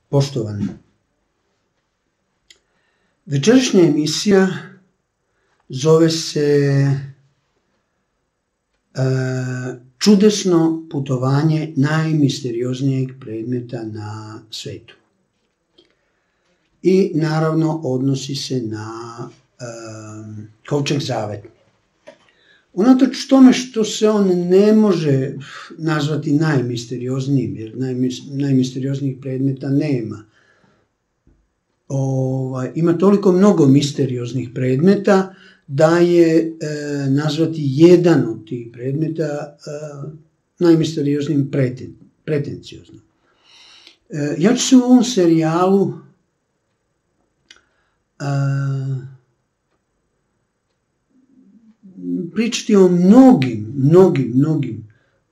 Poštovani, večerašnja emisija zove se Čudesno putovanje najmisterioznijeg predmeta na svetu. I naravno odnosi se na kovčeg zaveta. Unatoč tome što se on ne može nazvati najmisterioznijim, jer najmisterioznijih predmeta nema. Ima toliko mnogo misterioznih predmeta da je nazvati jedan od tih predmeta najmisterioznim pretenciozno. Ja ću se u ovom serijalu pričati o mnogim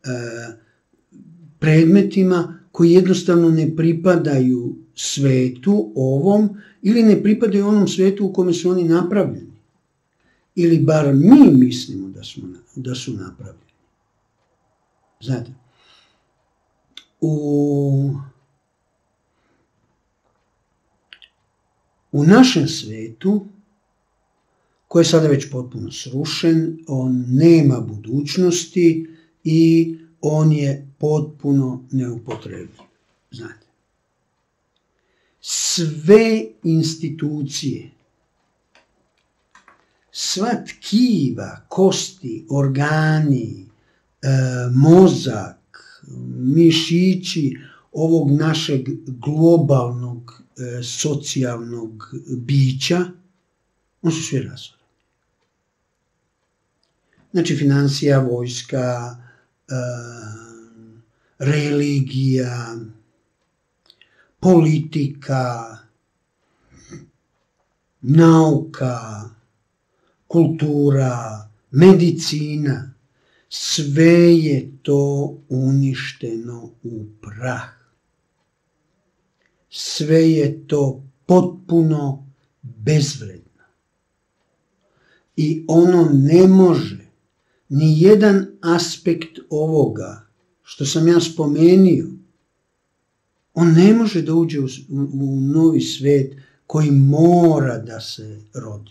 predmetima koji jednostavno ne pripadaju svetu ovom ili ne pripadaju onom svetu u kome su oni napravljeni. Ili bar mi mislimo da su napravljeni. Znate, u našem svetu, koji je sada već potpuno srušen, on nema budućnosti i on je potpuno neupotrebljiv. Znate, sve institucije, sva tkiva, kosti, organi, mozak, mišići ovog našeg globalnog socijalnog bića, on su svi razoreni. Znači, financija, vojska, religija, politika, nauka, kultura, medicina, sve je to uništeno u prah. Sve je to potpuno bezvredno. I ono ne može ni jedan aspekt ovoga što sam ja spomenio, on ne može da uđe u novi svet koji mora da se rodi.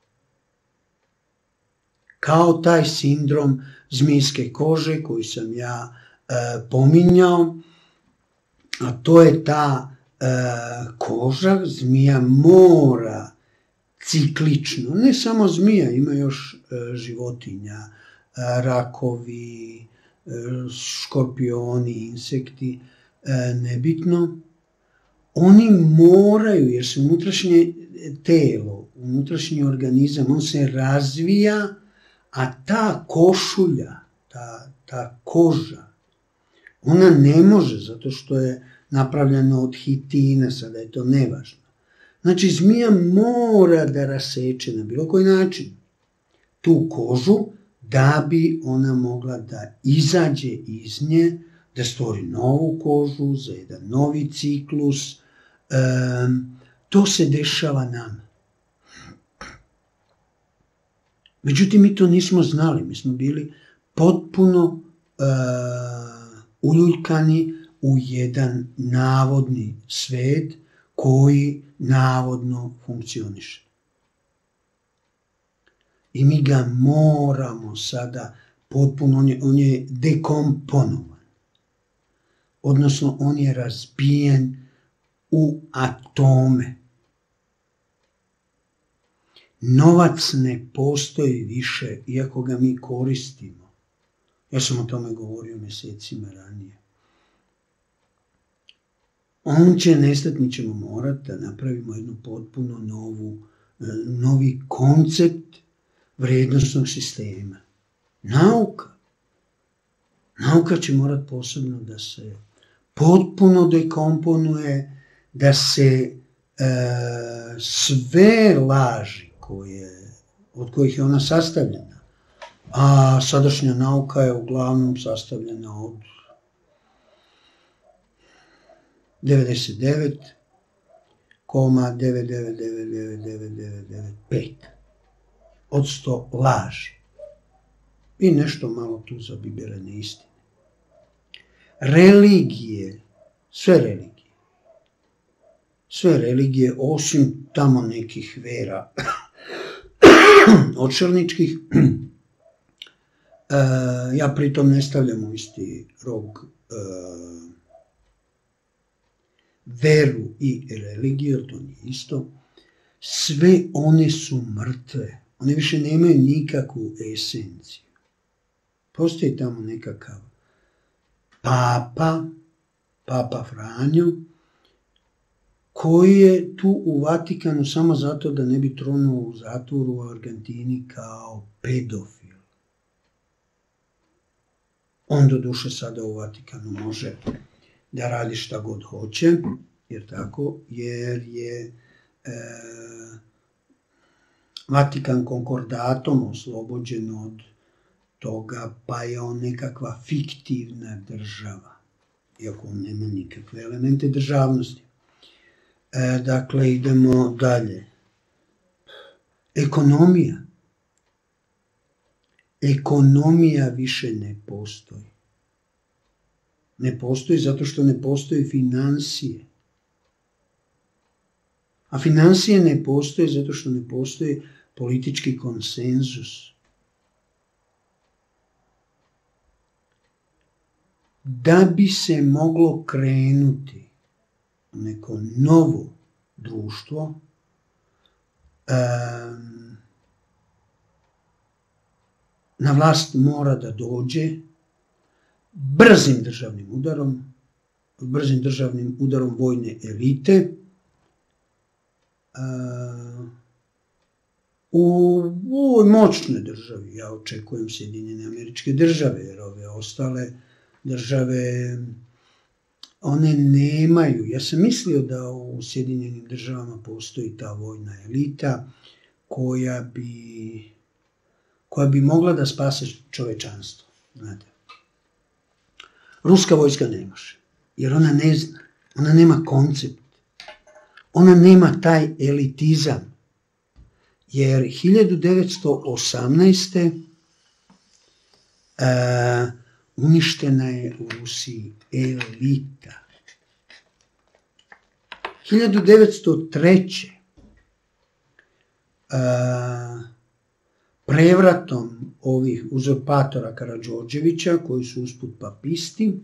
Kao taj sindrom zmijske kože koji sam ja pominjao, a to je ta koža, zmija mora ciklično, ne samo zmija, ima još životinja, rakovi, škorpioni, insekti, nebitno. Oni moraju, jer se unutrašnje telo, unutrašnji organizam, on se razvija, a ta košulja, ta koža, ona ne može, zato što je napravljena od hitina, sada je to nevažno. Znači, zmija mora da raseče na bilo koji način tu kožu da bi ona mogla da izađe iz nje, da stvori novu kožu za jedan novi ciklus. To se dešava nama. Međutim, mi to nismo znali. Mi smo bili potpuno uljuljkani u jedan navodni svet koji navodno funkcioniše. I mi ga moramo sada potpuno, on je dekomponovan. Odnosno, on je razbijen u atome. Novac ne postoji više, iako ga mi koristimo. Ja sam o tome govorio mjesecima ranije. On će nestati, mi ćemo morati da napravimo jednu potpuno novi koncept vrijednosnog sistema. Nauka će morati posebno da se potpuno dekomponuje, da se sve laži od kojih je ona sastavljena, a sadašnja nauka je uglavnom sastavljena od 99,9999995 od 100 laži i nešto malo tu zabibirane istine. Religije, sve religije, sve religije, osim tamo nekih vera odšelničkih. Ja pritom ne stavljam u isti rog veru i religiju, jer to nije isto. Sve one su mrtve. One više nemaju nikakvu esenciju. Postoji tamo nekakav Papa Franjo, koji je tu u Vatikanu samo zato da ne bi tronuo u zatvoru u Argentini kao pedofil. On doduše sada u Vatikanu može da radi šta god hoće, jer je Vatikan konkordatom oslobođen od toga, pa je on nekakva fiktivna država, iako on nema nikakve elemente državnosti. Dakle, idemo dalje. Ekonomija. Ekonomija više ne postoji. Ne postoji zato što ne postoji financije. A financije ne postoje zato što ne postoji politički konsenzus. Da bi se moglo krenuti u neko novo društvo, na vlast mora da dođe brzim državnim udarom vojne elite, u ovoj moćnoj državi. Ja očekujem Sjedinjene Američke Države, jer ove ostale države, one nemaju. Ja sam mislio da u Sjedinjenim Državama postoji ta vojna elita koja bi mogla da spase čovečanstvo. Znate. Ruska vojska ne može, jer ona ne zna, ona nema koncept, ona nema taj elitizam, jer 1918. Uništena je u Rusiji elita. 1903. Prevratom ovih uzurpatora Karađorđevića, koji su usput papisti,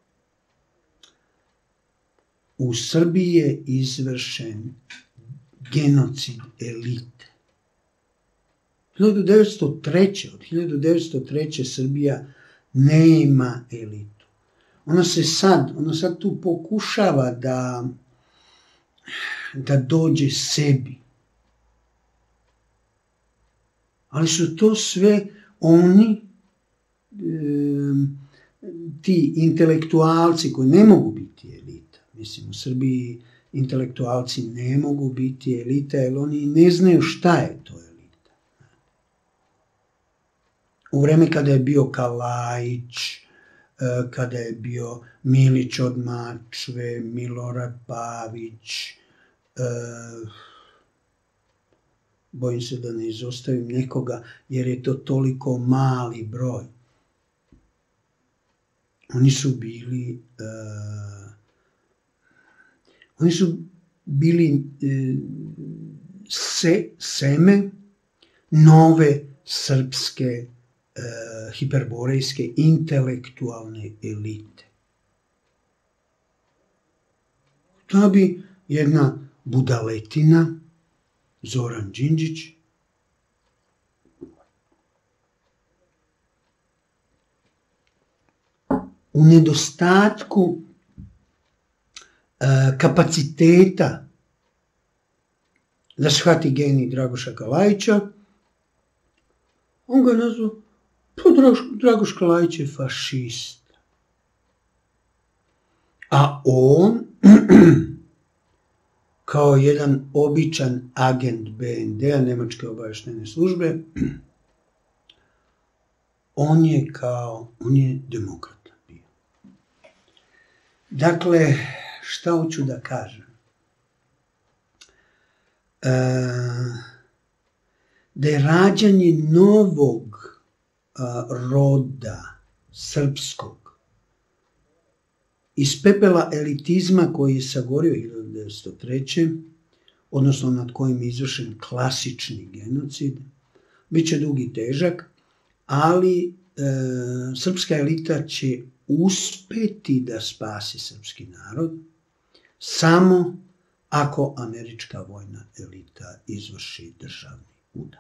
u Srbiji je izvršen genocid elite. Od 1903. Srbija nema elitu. Ona sad tu pokušava da dođe sebi. Ali su to sve oni, ti intelektualci koji ne mogu biti elita. Mislim, u Srbiji intelektualci ne mogu biti elita, jer oni ne znaju šta je to elita. U vreme kada je bio Kalajić, kada je bio Milić od Mačve, Milorad Pavić, bojim se da ne izostavim nekoga, jer je to toliko mali broj. Oni su bili seme nove srpske hiperborejske intelektualne elite. To bi jedna budaletina, Zoran Đinđić, u nedostatku kapaciteta da shvati genij Dragoša Kalajića, on ga nazvao, pa Dragoš Kalajić je fašista. A on, kao jedan običan agent BND-a, Nemačke obavještajne službe, on je demokrata bio. Dakle, šta hoću da kažem? Da je rađanje novog roda srpskog iz pepela elitizma koji je sagorio 1903. odnosno nad kojim je izvršen klasični genocid, bit će dug i težak, ali srpska elita će uspeti da spasi srpski narod samo ako američka vojna elita izvrši državni udar.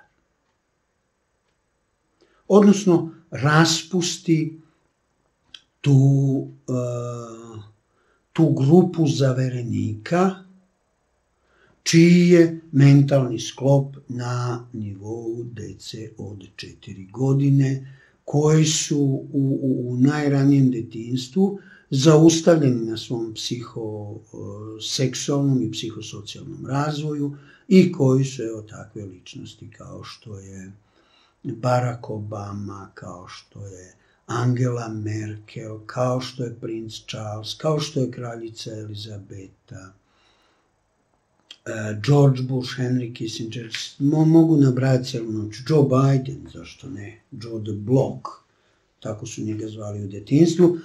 Odnosno, raspusti tu grupu zaverenika, čiji je mentalni sklop na nivou dece od 4 godine, koji su u najranijem detinjstvu zaustavljeni na svom psihoseksualnom i psihosocijalnom razvoju i koji su takve ličnosti kao što je Barack Obama, kao što je Angela Merkel, kao što je princ Charles, kao što je kraljica Elizabeta, George Bush, Henry Kissinger, mogu nabrajati celu noć, Joe Biden, zašto ne, Joe the Block, tako su njega zvali u detinjstvu.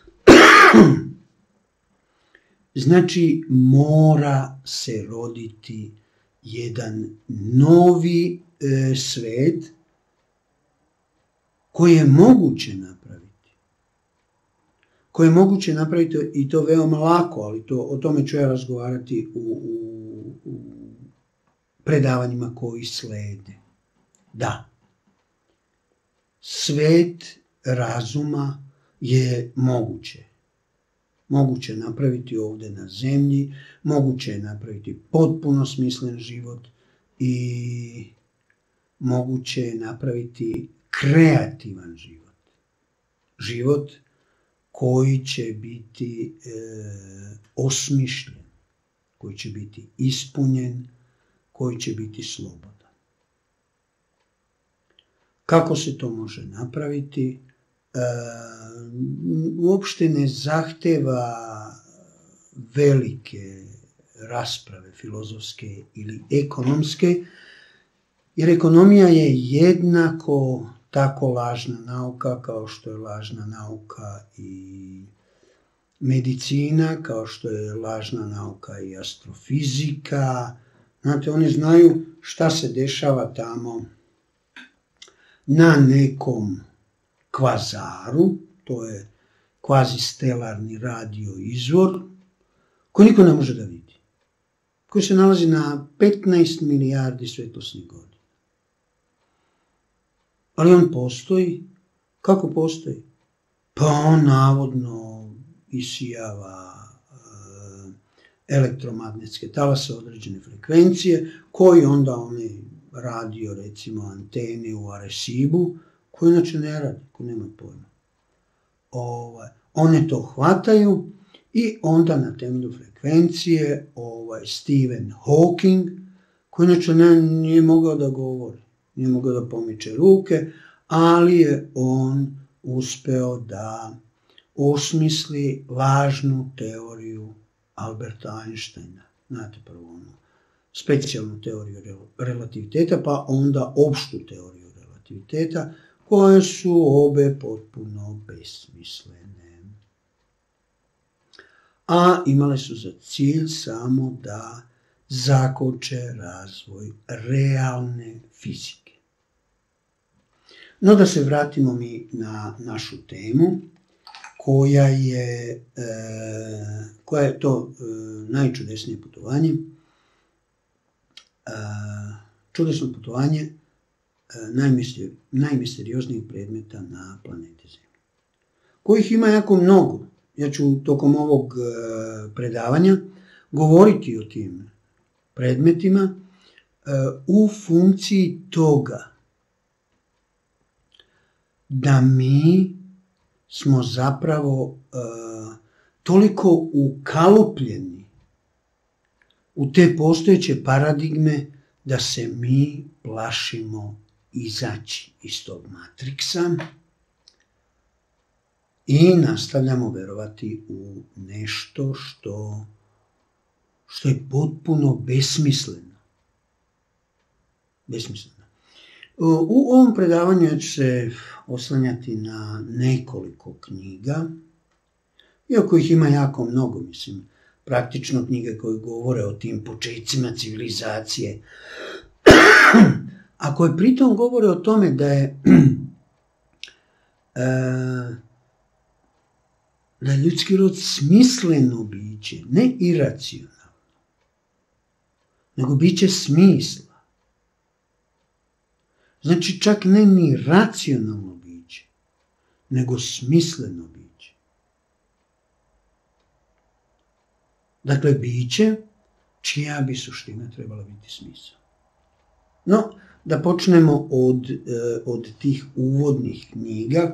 Znači, mora se roditi jedan novi svet koji je moguće napraviti. Koje je moguće napraviti i to veoma lako, ali o tome ću ja razgovarati u predavanjima koji slede. Da, svet razuma je moguće. Moguće je napraviti ovde na zemlji, moguće je napraviti potpuno smislen život i moguće je napraviti kreativan život. Život koji će biti osmišljen, koji će biti ispunjen, koji će biti slobodan. Kako se to može napraviti? Uopšte ne zahteva velike rasprave filozofske ili ekonomske, jer ekonomija je jednako tako lažna nauka kao što je lažna nauka i medicina, kao što je lažna nauka i astrofizika. Znate, oni znaju šta se dešava tamo na nekom kvazaru, to je kvazistelarni radio izvor, koji niko ne može da vidi, koji se nalazi na 15 milijardi svetlosnih godina. Ali on postoji. Kako postoji? Pa on navodno isijava elektromagnetske talase određene frekvencije, koji onda oni radio, recimo, antene u Arecibu, koji inače ne radi, koji nema pojma. One to hvataju i onda na temelju frekvencije Stephen Hawking, koji inače nije mogao da govori, nije mogao da pomiče ruke, ali je on uspeo da osmisli lažnu teoriju Alberta Einsteina. Znate, prvo ono, specijalnu teoriju relativiteta, pa onda opštu teoriju relativiteta, koje su obe potpuno besmislene. A imale su za cilj samo da zakoče razvoj realne fizike. No da se vratimo mi na našu temu, koja je to najčudesnije putovanje, čudesno putovanje najmisterioznijih predmeta na planeti Zemlji, kojih ima jako mnogo. Ja ću tokom ovog predavanja govoriti o tim predmetima u funkciji toga da mi smo zapravo toliko ukalupljeni u te postojeće paradigme da se mi plašimo izaći iz tog matriksa i nastavljamo verovati u nešto što je potpuno besmisleno. U ovom predavanju ja ću se oslanjati na nekoliko knjiga iako ih ima jako mnogo, mislim, praktično knjige koje govore o tim počecima civilizacije, a koje pritom govore o tome da je da je ljudski rod smisleno biće, ne iracionalno, nego biće smisla. Znači čak ne ni racionalno biće, nego smisleno biće. Dakle, biće čija bi suština trebala biti smisao. No, da počnemo od tih uvodnih knjiga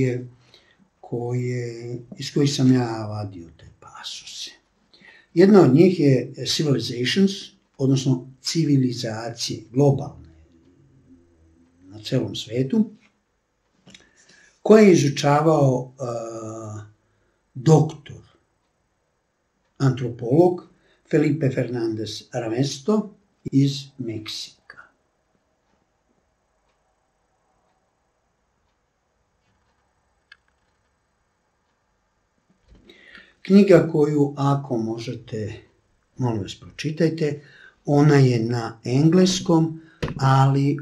iz kojih sam ja vadio te pasuse. Jedna od njih je Civilizations, odnosno civilizacije, globalne, na celom svetu, koje je izučavao doktor, antropolog Felipe Fernandez Armesto iz Meksika. Knjiga koju, ako možete, molim vas pročitajte, ona je na engleskom, ali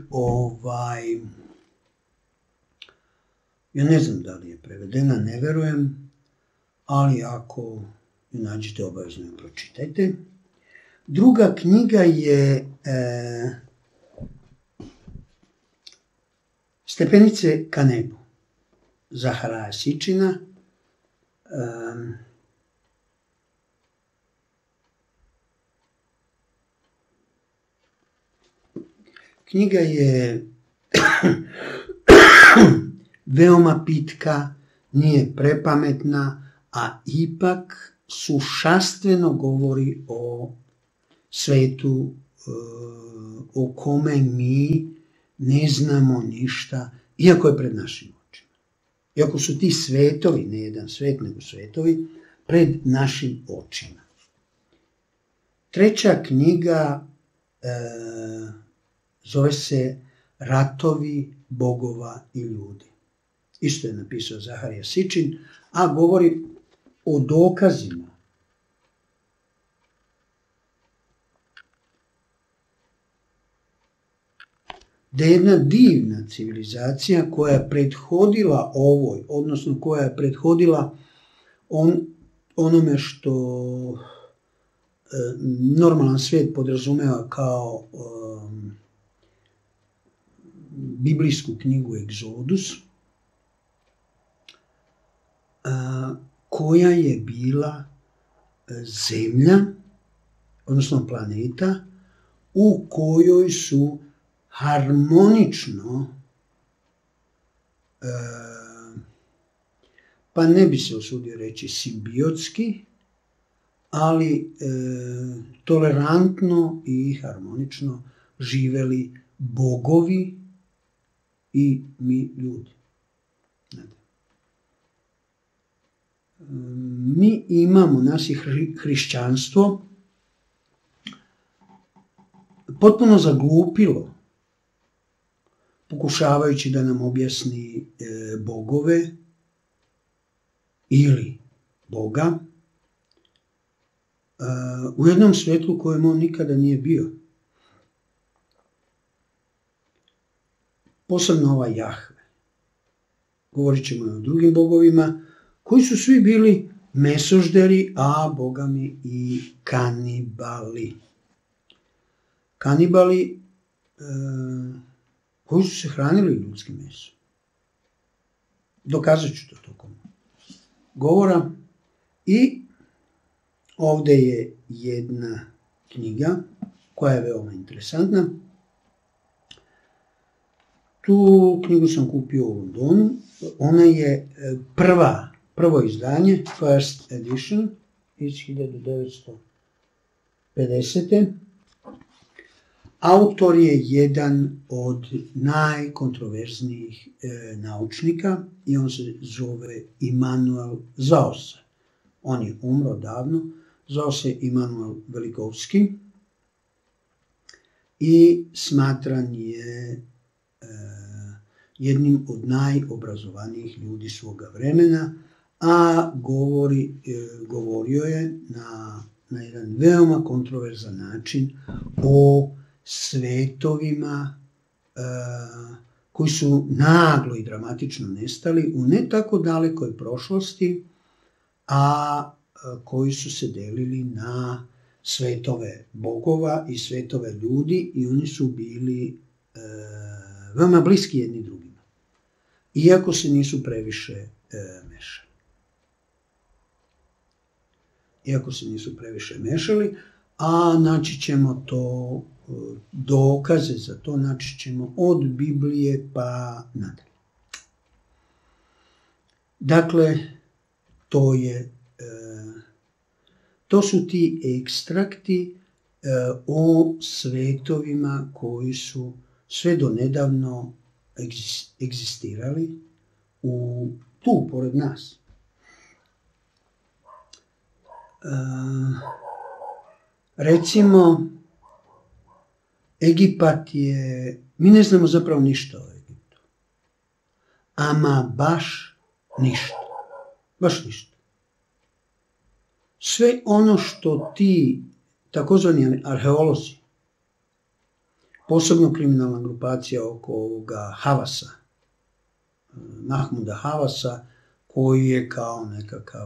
ja ne znam da li je prevedena, ne verujem, ali ako ju nađete, obavezno ju pročitajte. Druga knjiga je Stepenice ka nebu Zaharaja Sitchina. Knjiga je veoma pitka, nije prepametna, a ipak sušastveno govori o svetu o kome mi ne znamo ništa, iako je pred našim očima. Iako su ti svetovi, ne jedan svet, nego svetovi, pred našim očima. Treća knjiga zove se Ratovi bogova i ljudi. Isto je napisao Zaharija Sitchin, a govori o dokazima da je jedna divna civilizacija koja je prethodila ovoj, odnosno koja je prethodila onome što normalan svijet podrazumeva kao biblijsku knjigu Egzodus, koja je bila zemlja, odnosno planeta, u kojoj su harmonično, pa ne bi se usudio reći simbiotski, ali tolerantno i harmonično živeli bogovi i mi ljudi. Mi imamo naše hrišćanstvo potpuno zaglupilo, pokušavajući da nam objasni bogove ili Boga u jednom svetlu kojem on nikada nije bio. Posebno ovaj Jahve. Govorit ćemo i o drugim bogovima, koji su svi bili mesožderi, a bogami i kanibali. Kanibali koji su se hranili ljudskim mesom. Dokazat ću to tokom govora. I ovdje je jedna knjiga koja je veoma interesantna. Tu knjigu sam kupio u Londonu. Ona je prvo izdanje, first edition, iz 1950. Autor je jedan od najkontroverznijih naučnika i on se zove Immanuel, zvao se, on je umro davno, zvao se Immanuel Velikovski i smatran je jednim od najobrazovanijih ljudi svoga vremena, a govorio je na jedan veoma kontroverzan način o svetovima koji su naglo i dramatično nestali u ne tako dalekoj prošlosti, a koji su se delili na svetove bogova i svetove ljudi i oni su bili veoma bliski jedni drugima, iako se nisu previše mešali. A naći ćemo to, dokaze za to naći ćemo od Biblije pa nadalje. Dakle, to su ti ekstrakti o svetovima koji su sve do nedavno egzistirali tu, pored nas. Recimo, Egipat je, mi ne znamo zapravo ništa o Egiptu. Ama baš ništa. Sve ono što ti takozvani arheolozi, posebno kriminalna grupacija oko ovoga Havasa, Mahmuda Havasa, koji je kao nekakav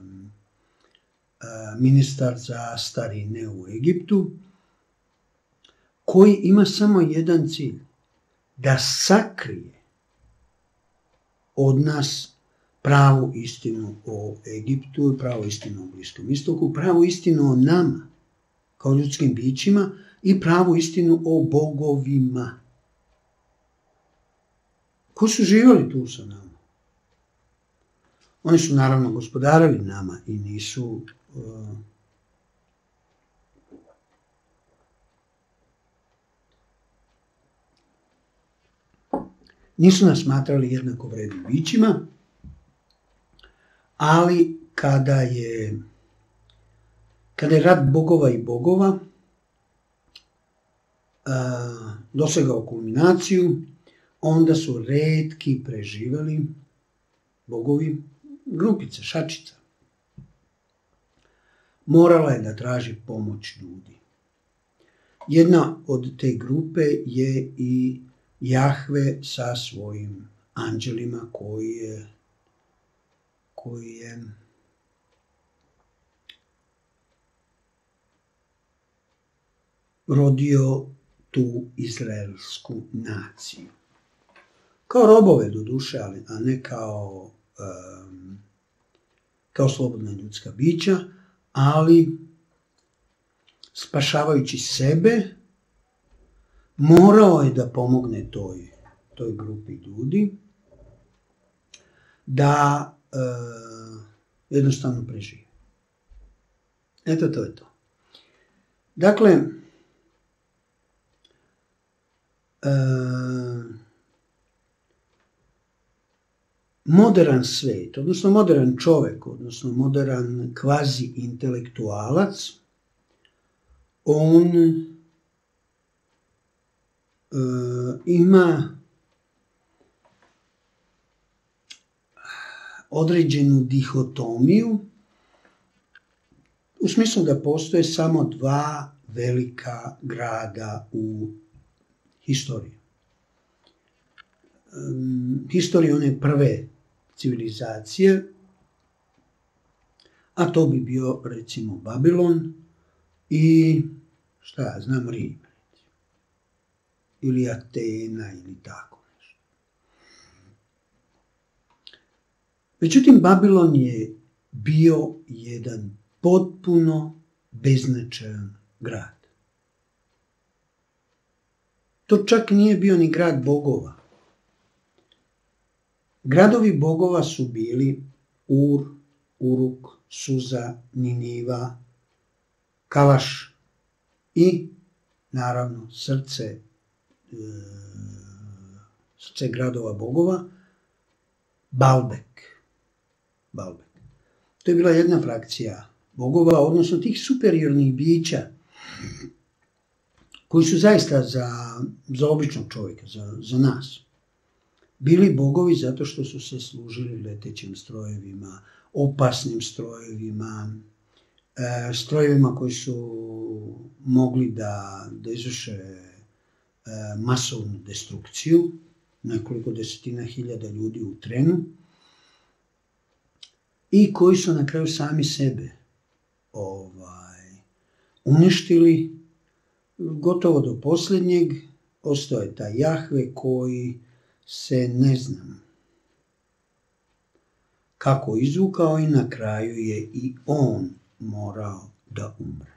ministar za starine u Egiptu, koji ima samo jedan cilj, da sakrije od nas pravu istinu o Egiptu, pravu istinu o Bliskom istoku, pravu istinu o nama kao ljudskim bićima i pravu istinu o bogovima koji su živjeli tu sa nama. Oni su naravno gospodarili nama i nisu nas smatrali jednako vrednim bićima, ali kada je rat bogova i bogova dosegao kulminaciju, onda su retki preživeli bogovi, grupica, šačica. Morala je da traži pomoć ljudi. Jedna od te grupe je i Jahve sa svojim anđelima koji je rodio tu izraelsku naciju. Kao robove do duše, a ne kao slobodna ljudska bića, ali spašavajući sebe, morao je da pomogne toj grupi ljudi da jednostavno prežive. Eto, to je to. Dakle, modern svet, odnosno modern čovjek, odnosno modern kvazi intelektualac, on ima određenu dihotomiju u smislu da postoje samo dva velika grada u historiji. Historiji one prve civilizacije, a to bi bio recimo Babilon i Rim, ili Atena ili tako nešto. Međutim, Babilon je bio jedan potpuno beznačajan grad. To čak nije bio ni grad bogova. Gradovi bogova su bili Ur, Uruk, Suza, Niniva, Kalaš i naravno srce gradova bogova, Baalbek. To je bila jedna frakcija bogova, odnosno tih superiornih bića koji su zaista za običnog čovjeka, za nas, bili bogovi zato što su se služili letećim strojevima, opasnim strojevima, strojevima koji su mogli da izvrše masovnu destrukciju, nekoliko desetina hiljada ljudi u trenu, i koji su na kraju sami sebe uništili. Gotovo do posljednjeg ostao je taj Jahve koji se ne znam kako izvukao i na kraju je i on morao da umre.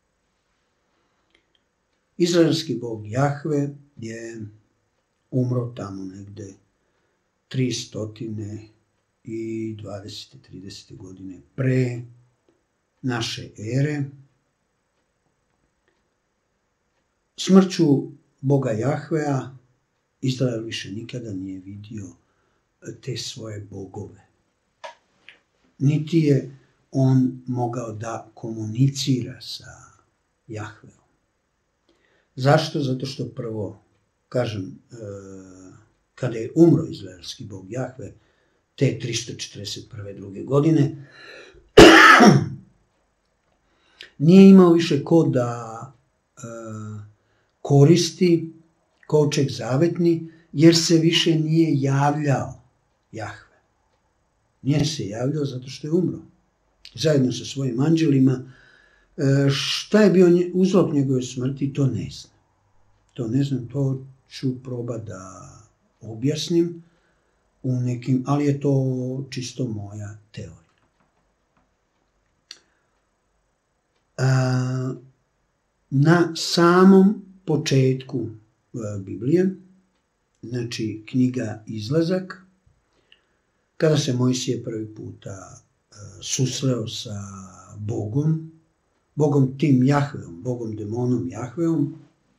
Izraelski bog Jahve je umro tamo negde 320. 30. godine pre naše ere. Smrću boga Jahvea Izrael više nikada nije vidio te svoje bogove. Niti je on mogao da komunicira sa Jahveom. Zašto? Zato što prvo, kažem, kada je umro izraelski bog Jahve, te 341. druge godine, nije imao više ko da koristi kovčeg zavetni, jer se više nije javljao Jahve. Nije se javljao zato što je umro. Zajedno sa svojim anđelima. Šta je bio uzrok njegove smrti, to ne znam. To ne znam, to ću probati da objasnim u nekim, ali je to čisto moja teorija. Na samom početku Biblije, znači knjiga Izlazak, kada se Mojsije prvi puta susreo sa Bogom tim Jahveom, Bogom demonom Jahveom,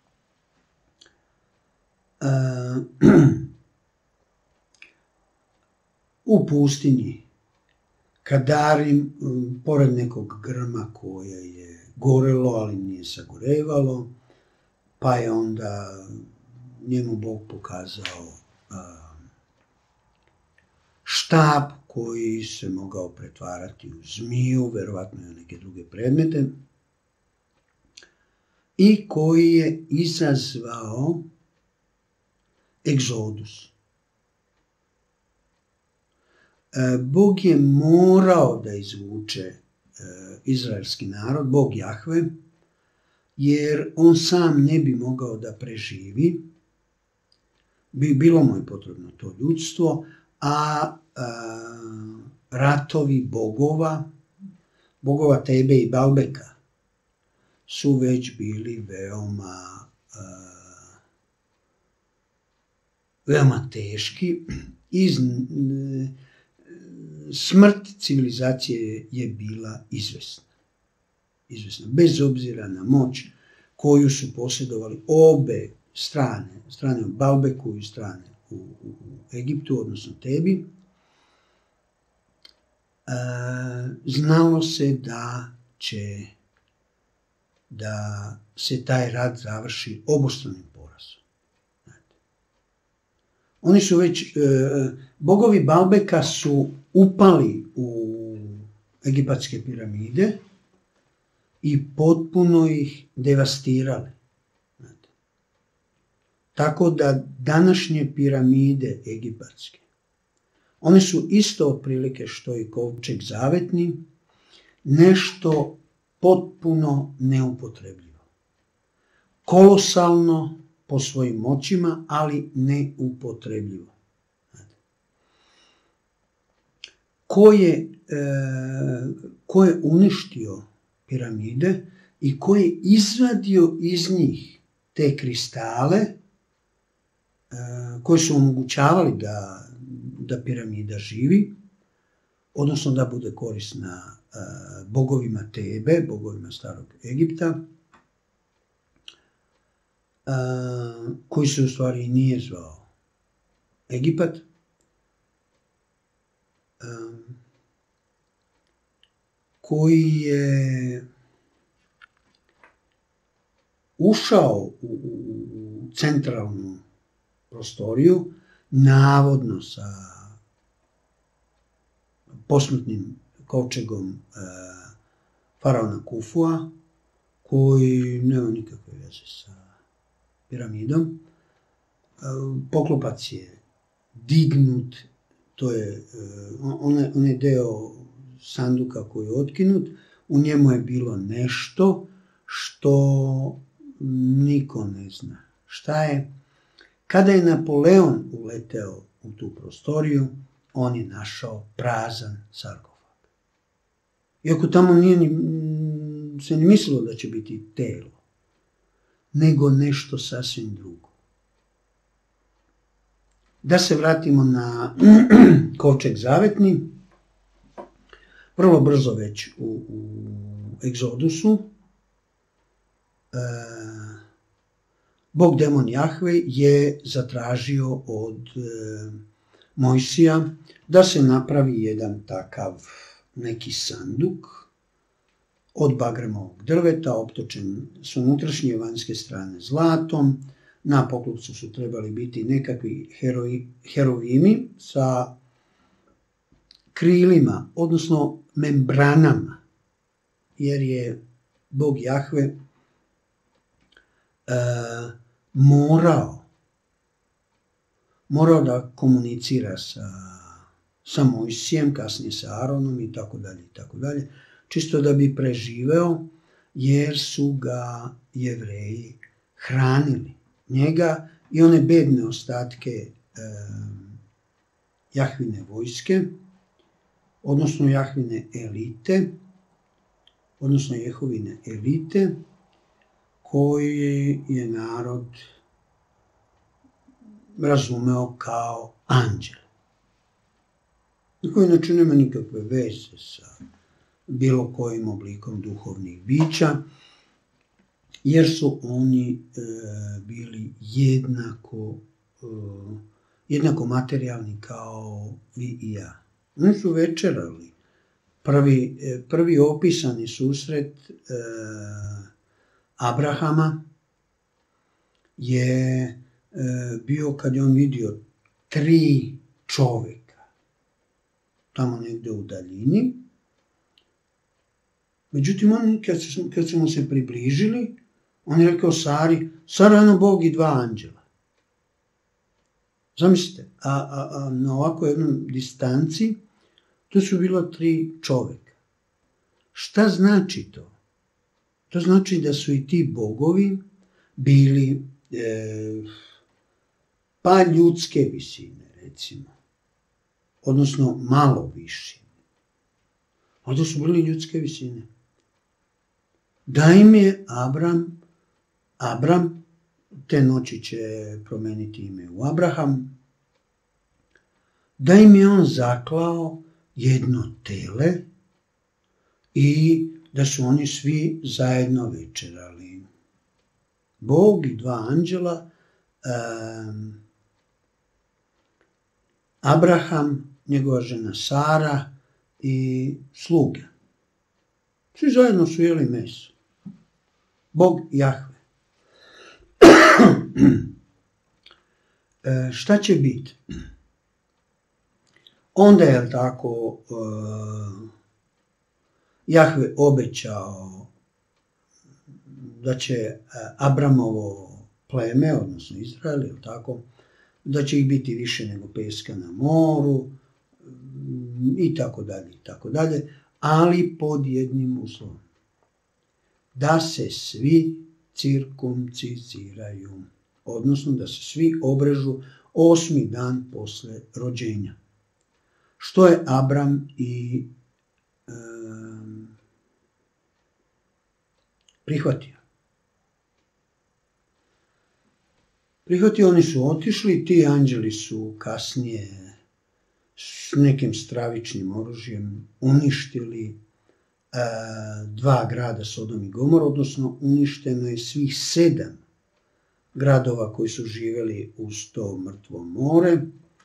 u pustinji Kadarim, pored nekog grma koje je gorelo, ali nije sagorevalo, pa je onda njemu Bog pokazao štap koji se mogao pretvarati u zmiju, verovatno i neke druge predmete, i koji je izazvao egzodus. Bog je morao da izvuče izraelski narod, Bog Jahve, jer on sam ne bi mogao da preživi. Bilo mu je potrebno to ljudstvo, a ratovi bogova Tebe i Balbeka, su već bili veoma teški. Smrt civilizacije je bila izvesna. Bez obzira na moć koju su posjedovali obe strane u Balbeku i strane u Egiptu, odnosno Tebi, znalo se da se taj rat završi obostranim porazom. Oni su već, bogovi Balbeka su upali u egipatske piramide i potpuno ih devastirali. Tako da današnje piramide egipatske, one su isto otprilike što i kovčeg zavetni, nešto potpuno neupotrebljivo. Kolosalno po svojim moćima, ali neupotrebljivo. Ko je uništio piramide i ko je izvadio iz njih te kristale koji su omogućavali da piramida živi, odnosno da bude korisna bogovima Tebe, bogovima starog Egipta, koji se u stvari nije zvao Egipat, koji je ušao u centralnu prostoriju, navodno sa posmrtnim kovčegom faraona Kufua, koji nema nikakve veze sa piramidom. Poklopac je dignut, to je onaj deo sanduka koji je otkinut, u njemu je bilo nešto što niko ne zna šta je. Kada je Napoleon uleteo u tu prostoriju, on je našao prazan sarkofag. Iako tamo se ni mislilo da će biti telo, nego nešto sasvim drugo. Da se vratimo na kovčeg zavetni. Vrlo brzo već u Egzodusu Bog demon Jahve je zatražio od Mojsija da se napravi jedan takav neki sanduk od bagremovog drveta, optočen s unutrašnje i vanjske strane zlatom. Na poklopcu su trebali biti nekakvi herovimi sa krilima, odnosno membranama, jer je Bog Jahve morao da komunicira sa Mojsijem, kasnije sa Aronom i tako dalje, čisto da bi preživeo, jer su ga Jevreji hranili, njega i one bedne ostatke Jahvine vojske, odnosno Jahvine elite, odnosno Jehovine elite, koji je narod razumeo kao anđel, koji inače nema nikakve veze sa bilo kojim oblikom duhovnih bića, jer su oni bili jednako materijalni kao vi i ja. Oni su večerali. Prvi opisani susret Abrahama je bio kad je on vidio 3 čoveka tamo negde u daljini. Međutim, oni kad su mu se približili, on je rekao Sari, eno Bog i 2 anđela. Zamislite, a na ovako jednom distanci to su bilo 3 čoveka. Šta znači to? To znači da su i ti bogovi bili pa ljudske visine, recimo, odnosno malo viši. Ali to su bili ljudske visine. Da im je Abram, te noći će promeniti ime u Abraham, da im je on zaklao jedno tele i da su oni svi zajedno večerali. Bog i 2 anđela, Abraham, njegova žena Sara i sluge. Svi zajedno su jeli meso. Bog Jahve. Šta će biti? Onda je tako Jahve obećao da će Abramovo pleme, odnosno Izrael, da će ih biti više nego peska na moru i tako dalje, ali pod jednim uslovom. Da se svi cirkumciziraju, odnosno da se svi obrežu 8. dan posle rođenja. Što je Abram i prihvatio. Oni su otišli, ti anđeli su kasnije s nekim stravičnim oružjem uništili 2 grada, Sodom i Gomor, odnosno uništeno je svih 7 gradova koji su živjeli uz to mrtvo more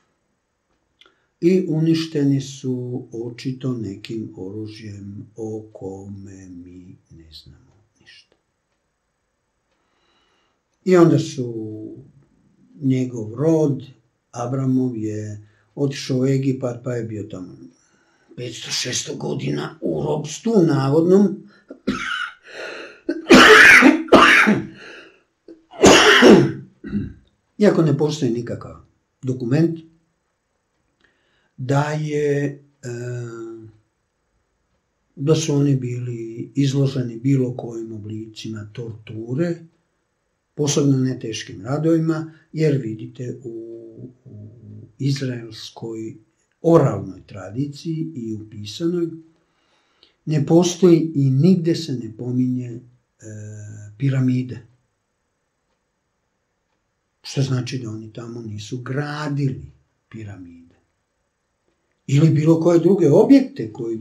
i uništeni su očito nekim oružjem o kome mi ne znamo ništa. I onda su njegov rod, Abramov, je otišao u Egipat, pa je bio tamo 500-600 godina u ropstvu navodnom. Iako ne postoji nikakav dokument da su oni bili izloženi bilo kojim oblicima torture, posebno ne teškim radovima, jer vidite u izraelskoj oralnoj tradiciji i u pisanoj ne postoji i nigde se ne pominje piramide. Što znači da oni tamo nisu gradili piramide. Ili bilo koje druge objekte koji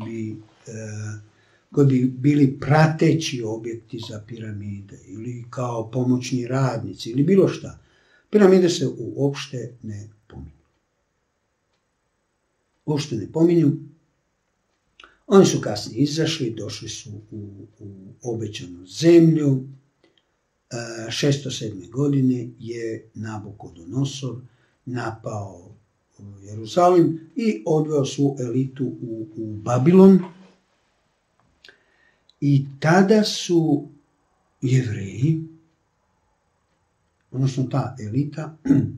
bi bili prateći objekti za piramide, ili kao pomoćni radnici, ili bilo šta. Piramide se uopšte ne pominju. Uopšte ne pominju. Oni su kasnije izašli, došli su u obećanu zemlju. 607. godine je Nabukodonosor napao Jerusalim i odveo svu elitu u Babilon. I tada su Jevreji, odnosno ta elita,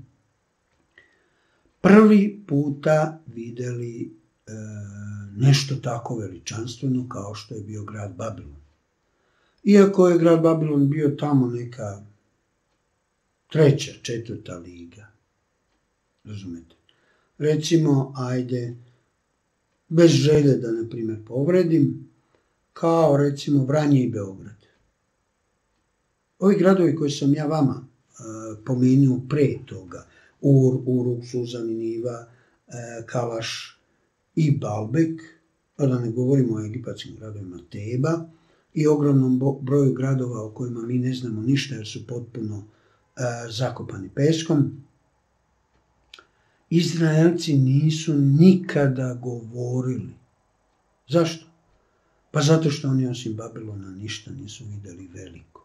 prvi puta vidjeli nešto tako veličanstveno kao što je bio grad Babilon. Iako je grad Babilon bio tamo neka 3., 4. liga. Razumete? Recimo, ajde, bez želje da, na primjer, povredim, kao recimo Vranje i Beograd. Ovi gradovi koji sam ja vama pomenuo pre toga, Uruk, Suzan, Niva, Kalaš i Balbek, a da ne govorimo o egipatskim gradovima Teba, i ogromnom broju gradova o kojima mi ne znamo ništa jer su potpuno zakopani peskom. Izraelci nisu nikada govorili. Zašto? Pa zato što oni osim Babilona ništa nisu vidjeli veliko.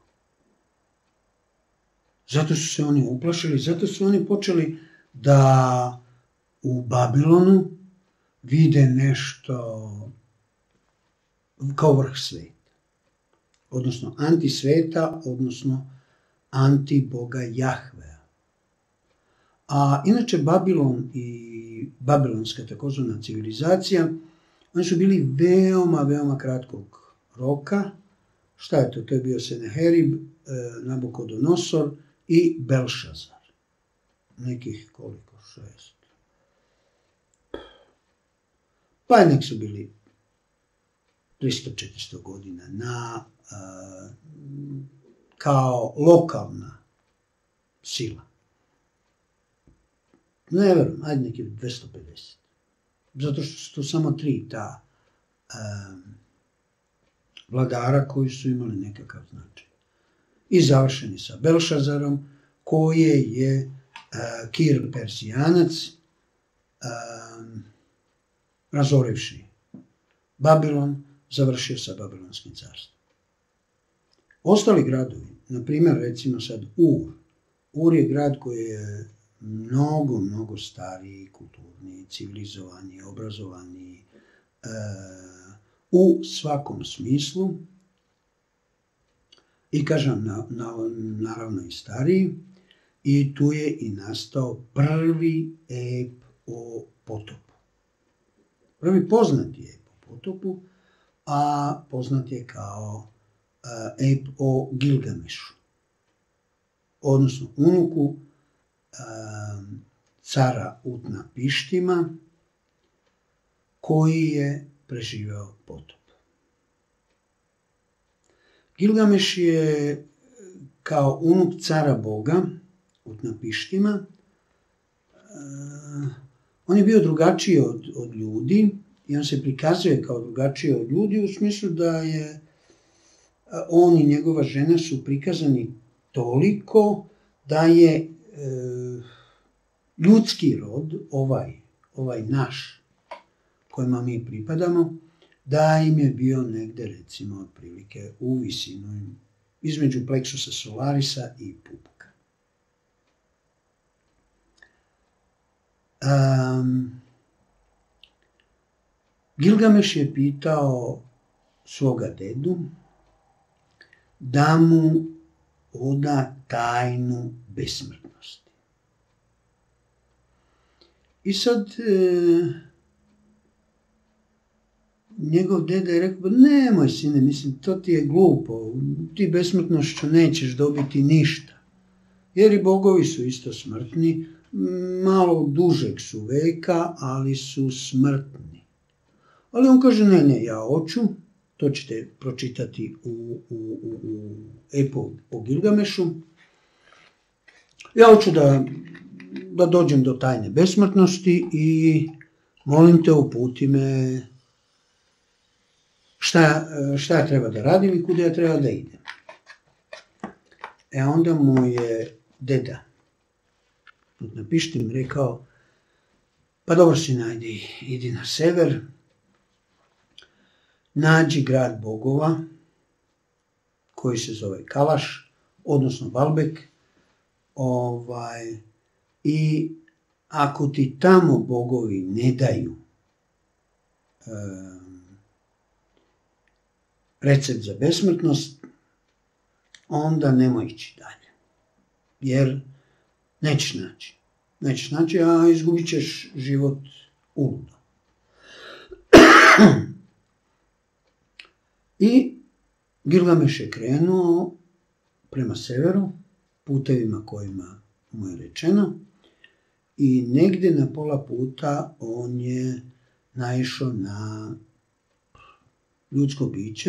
Zato su se oni uplašili, zato su oni počeli da u Babilonu vide nešto kao vrh sveta. Odnosno antisveta, odnosno antiboga Jahvea. A inače Babilon i babilonska takozvana civilizacija, oni su bili veoma, veoma kratkog roka. Šta je to? To je bio Seneherib, Nabukodonosor i Belšazar. Nekih koliko? 6. Pa nek su bili 300-400 godina kao lokalna sila. Ne verujem, ajde neki 250. Zato što su to samo 3 ta vladara koji su imali nekakav značaj. I završeni sa Belšazarom, koje je Kir Persijanac, razorivši Babilon, završio sa Babilonskim carstvom. Ostali gradovi, na primjer recimo sad Ur. Ur je grad koji je mnogo, mnogo stariji, kulturniji, civilizovaniji, obrazovaniji, u svakom smislu. I kažem, naravno i stariji. I tu je i nastao prvi ep o potopu. Prvi poznati ep o potopu, a poznat je kao ep o Gilgamešu. Odnosno unuku cara Utnapištima, koji je preživeo potop. Gilgameš je kao unuk cara Boga Utnapištima. On je bio drugačiji od ljudi i on se prikazuje kao drugačiji od ljudi u smislu da je on i njegova žena su prikazani toliko da je ljudski rod, ovaj naš kojima mi pripadamo, da im je bio negde recimo otprilike u visinu između pleksusa solarisa i pupka. Gilgameš je pitao svoga dedu da mu oda tajnu besmrtnosti. I sad njegov deda je rekao, nemoj sine, mislim, to ti je glupo, ti besmrtnošću nećeš dobiti ništa. Jer i bogovi su isto smrtni, malo dužeg su veka, ali su smrtni. Ali on kaže, ne, ja hoću, to ćete pročitati u epu o Gilgamešu. Ja hoću da dođem do tajne besmrtnosti i molim te uputi me šta ja treba da radim i kuda ja treba da idem. Onda mu je deda na Pištim rekao, pa dobro sine, idi na sever, nađi grad bogova koji se zove Kalaš, odnosno Balbek, i ako ti tamo bogovi ne daju recept za besmrtnost, onda nemoj ići dalje, jer nećeš naći, a izgubit ćeš život uludo. I Gilgameš je krenuo prema severu, putevima kojima mu je rečeno, i negdje na pola puta on je naišao na ljudsko biće,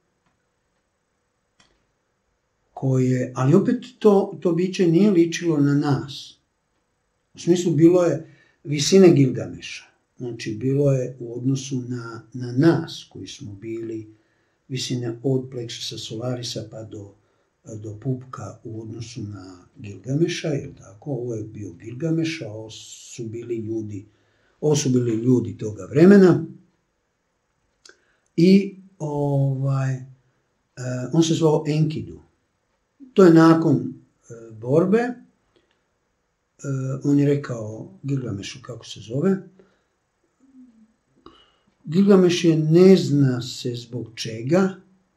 ali opet to biće nije ličilo na nas. U smislu, bilo je visine Gilgameša. Znači, bilo je u odnosu na nas koji smo bili visine od pleksusa solarisa pa do pupka u odnosu na Gilgameša, jer tako, ovo je bio Gilgameš, a ovo su bili ljudi toga vremena. I on se zvao Enkidu. To je nakon borbe. On je rekao Gilgamešu kako se zove. Gilgameš je ne zna se zbog čega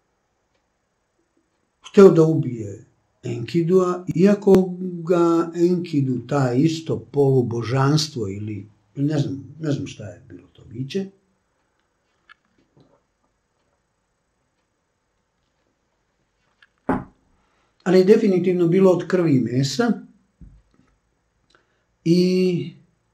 hteo da ubije Enkidua, iako ga Enkidu, ta isto polubožanstvo ili ne znam šta je bilo to biće, ali je definitivno bilo od krvi i mesa i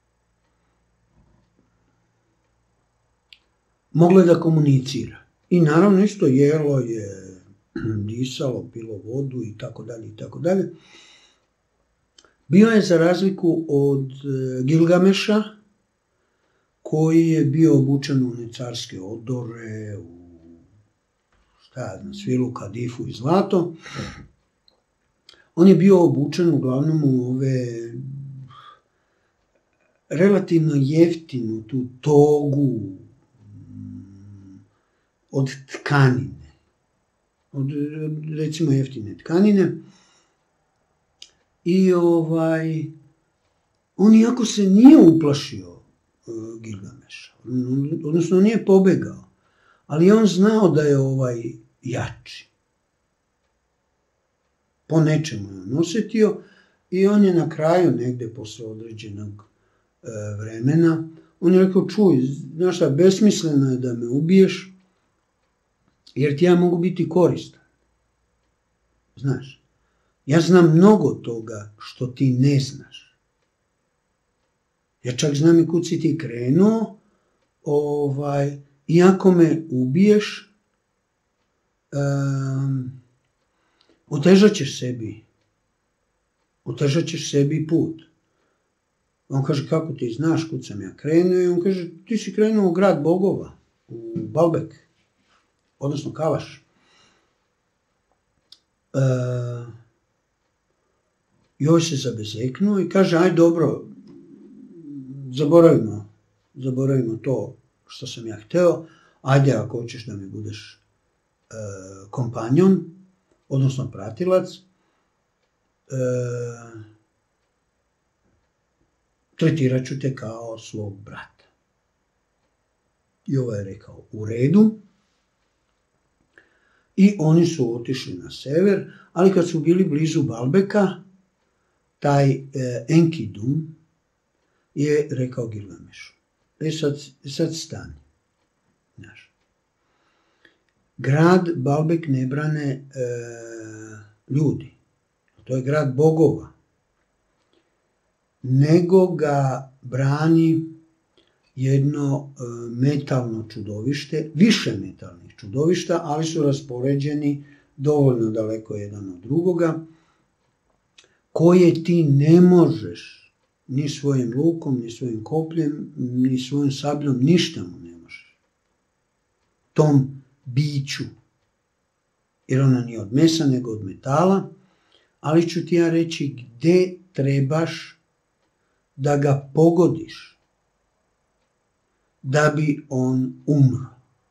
moglo je da komunicira. I naravno isto jelo je, disalo, pilo vodu i tako dalje i tako dalje. Bio je za razliku od Gilgameša, koji je bio obučen u one carske odore, u svilu, kadifu i zlato. On je bio obučen uglavnom u ove relativno jeftinu tu togu od tkanine. Od recimo jeftine tkanine. I on iako se nije uplašio Gilgameša, odnosno nije pobegao, ali on znao da je jači. Po nečemu je on osjetio i on je na kraju negde posle određenog vremena, on je rekao, čuj, znaš šta, besmisleno je da me ubiješ, jer ti ja mogu biti koristan. Znaš, ja znam mnogo toga što ti ne znaš. Ja čak znam i kud si ti krenuo, iako me ubiješ, otežat ćeš sebi put. On kaže, kako ti znaš kud sam ja krenuo? I on kaže, ti si krenuo u grad bogova, u Balbek, odnosno Kalaš. I ovaj se zabezeknuo i kaže, aj dobro, zaboravimo to što sam ja hteo, ajde ako hoćeš da mi budeš kompanjon, odnosno pratilac, tretirat ću te kao svog brata. I ovaj je rekao u redu. I oni su otišli na sever, ali kad su bili blizu Balbeka, taj Enkidu je rekao Gilgamešu, sad stani. Znaš. Grad Balbek ne brane ljudi, to je grad bogova, nego ga brani jedno metalno čudovište, više metalnih čudovišta, ali su raspoređeni dovoljno daleko jedan od drugoga, koje ti ne možeš ni svojim lukom, ni svojim kopljem, ni svojim sabljom, ništa mu ne možeš. Tom biću, jer ona nije od mesa, nego od metala, ali ću ti ja reći gdje trebaš da ga pogodiš, da bi on umro.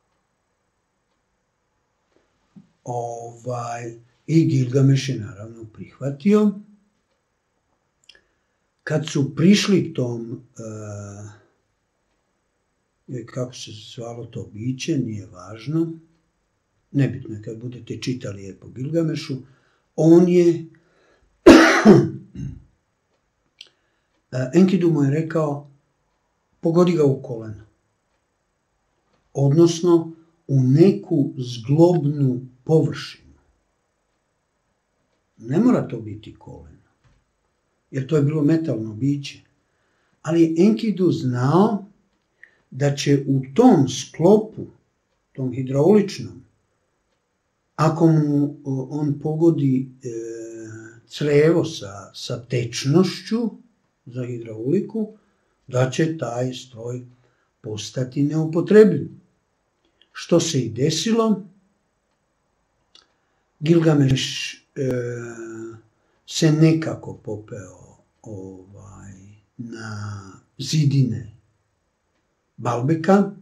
I Gilgameš je naravno prihvatio. Kad su prišli k tom, kako se zvalo to biće, nije važno, nebitno je kad budete čitali epo Gilgamešu, on je, Enkidu mu je rekao, pogodi ga u koleno, odnosno u neku zglobnu površinu. Ne mora to biti koleno, jer to je bilo metalno biće. Ali je Enkidu znao da će u tom sklopu, tom hidrauličnom, ako mu on pogodi crevo sa tečnošću za hidrauliku, da će taj stroj postati neupotrebljiv. Što se i desilo, Gilgameš se nekako popeo na zidine Balbeka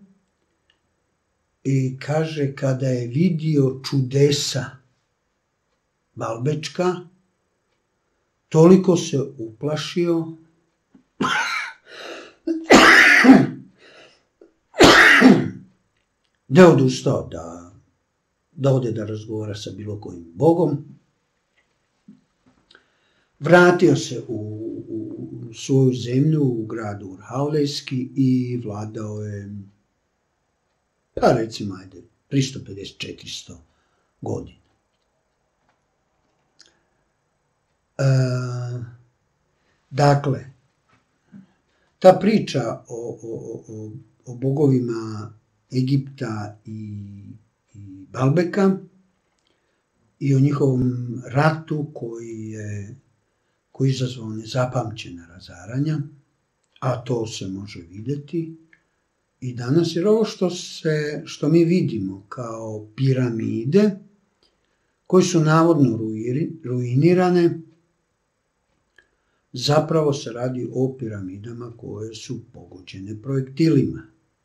i kaže kada je vidio čudesa Balbečka, toliko se uplašio da je odustao da ode da razgovara sa bilo kojim bogom. Vratio se u svoju zemlju, u gradu Urhaulejski i vladao je, pa recimo, 350-400 godina. Dakle, ta priča o bogovima Egipta i Balbeka i o njihovom ratu koji je izazvao nezapamćena razaranja, a to se može vidjeti i danas, jer ovo što mi vidimo kao piramide, koje su navodno ruinirane, zapravo se radi o piramidama koje su pogođene projektilima.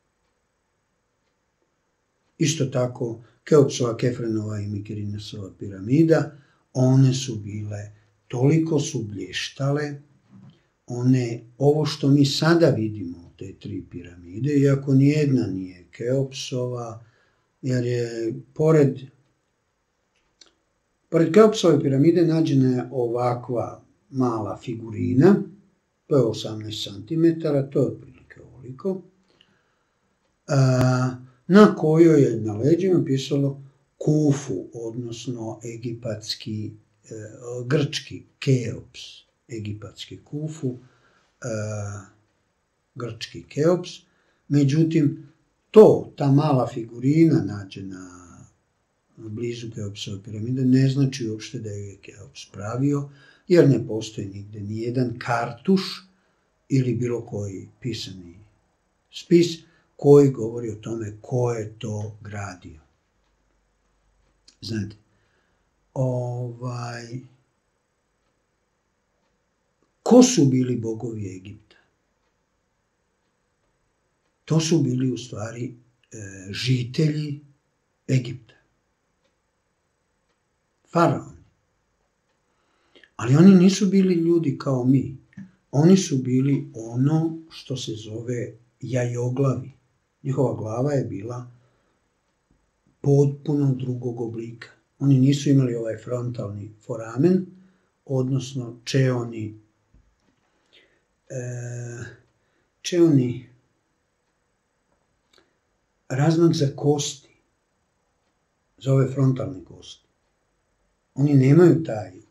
Isto tako, Keopsova, Kefrenova i Mikerinosova piramida, one su bile, toliko su blještale, ovo što mi sada vidimo, te 3 piramide, iako nijedna nije Keopsova, jer je pored Keopsove piramide nađena je ovakva mala figurina, to je 18 cm, to je otprilike ovoliko, na kojoj je na leđima pisalo Kufu, odnosno grčki Keops, egipatski Kufu, grčki Keops. Međutim, ta mala figurina nađena blizu Keopsove piramide ne znači uopšte da je Keops pravio, jer ne postoji nigde nijedan kartuš ili bilo koji pisani spis koji govori o tome ko je to gradio. Znate, ko su bili bogovi Egipta? To su bili u stvari žitelji Egipta. Faraoni. Ali oni nisu bili ljudi kao mi. Oni su bili ono što se zove jajoglavi Njihova glava je bila potpuno drugog oblika. Oni nisu imali ovaj frontalni foramen, odnosno čeoni razmak za kosti, za ove frontalne kosti. Oni nemaju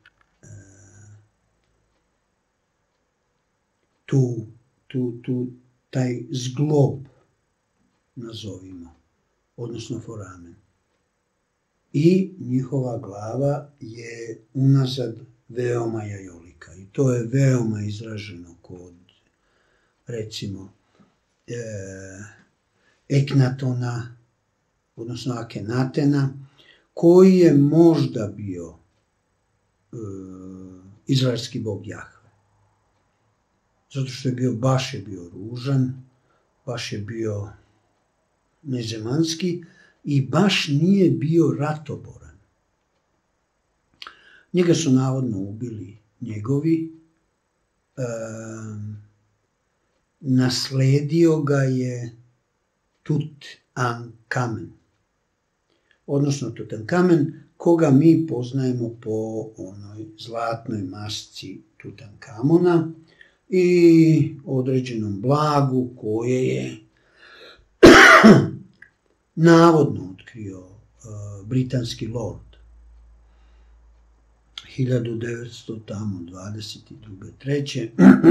taj zglob, nazovimo, odnosno foramen. I njihova glava je unazad veoma jajolika. I to je veoma izraženo kod, recimo, Eknatona, odnosno Akenatena, koji je možda bio izraelski bog Jahve. Zato što je baš bio ružan, baš je bio nezemaljski i baš nije bio ratoboran. Njega su navodno ubili njegovi, nasledio ga je Tutankamen, odnosno Tutankamen, koga mi poznajemo po onoj zlatnoj masci Tutankamona i određenom blagu koje je navodno otkrio britanski lord 1922.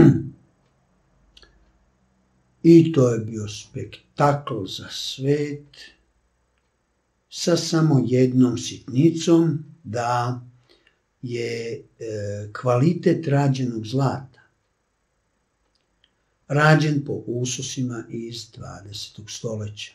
I to je bio spektakl za svet sa samo jednom sitnicom, da je kvalitet rađenog zlata rađen po ususima iz 20. stoljeća.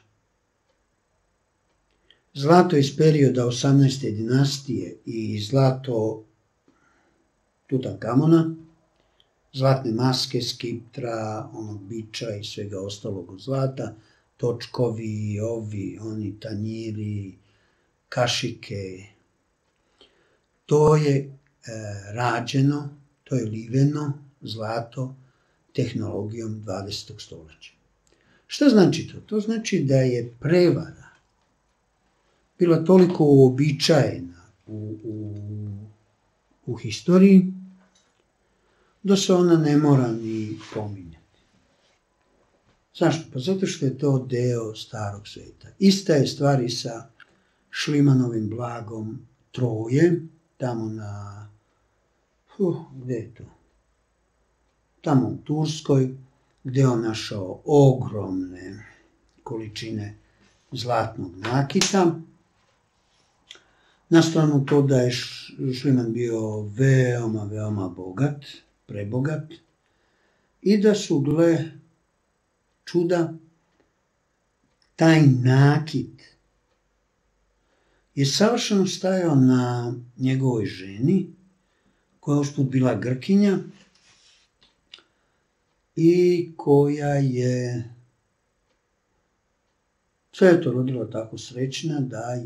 Zlato iz perioda 18. dinastije i zlato Tutankamona, zlatne maske, skiptra, onog biča i svega ostalog od zlata, točkovi, oni tanjiri, kašike. To je rađeno, to je liveno zlato tehnologijom 20. stoljeća. Šta znači to? To znači da je prevara bila toliko uobičajena u historiji, da se ona ne mora ni pominjati. Zašto? Pa zato što je to deo starog sveta. Ista je stvar i sa Šlimanovim blagom Troje, tamo na, gdje je to? Tamo u Turskoj, gdje je on našao ogromne količine zlatnog nakita. Na stranu to da je Šliman bio veoma, veoma bogat, prebogat, i da su, gle čuda, taj nakit je savršeno stajao na njegovoj ženi, koja je usput bila Grkinja i koja je sve to rodila tako srećna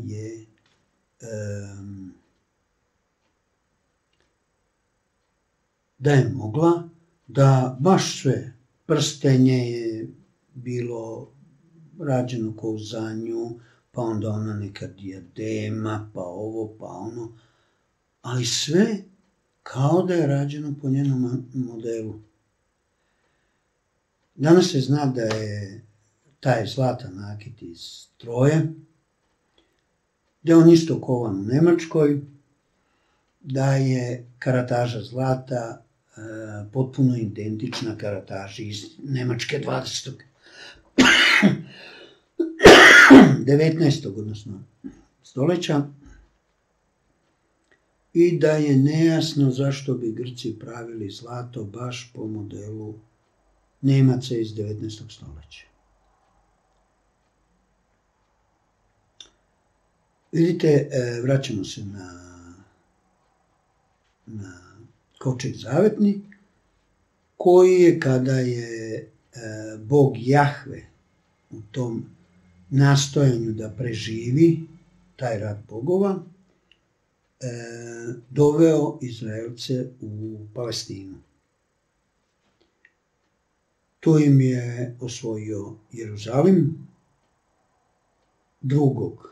da je mogla da baš sve, prstenje je bilo rađeno ko za nju, pa onda ona neka dijadema, pa ovo, pa ono, ali sve kao da je rađeno po njenom modelu. Danas se zna da je taj zlatan nakit iz Troje, da je on isto kovan u Nemačkoj, da je karataža zlata potpuno identična karataži iz Nemačke 19. odnosno stoljeća, i da je nejasno zašto bi Grci pravili zlato baš po modelu Nemaca iz 19. stoljeća. Vidite, vraćamo se na kovčeg zavetni, koji je, kada je bog Jahve u tom nastojanju da preživi taj rat bogova, doveo Izraelce u Palestinu. Tu im je osvojio Jeruzalim, drugog.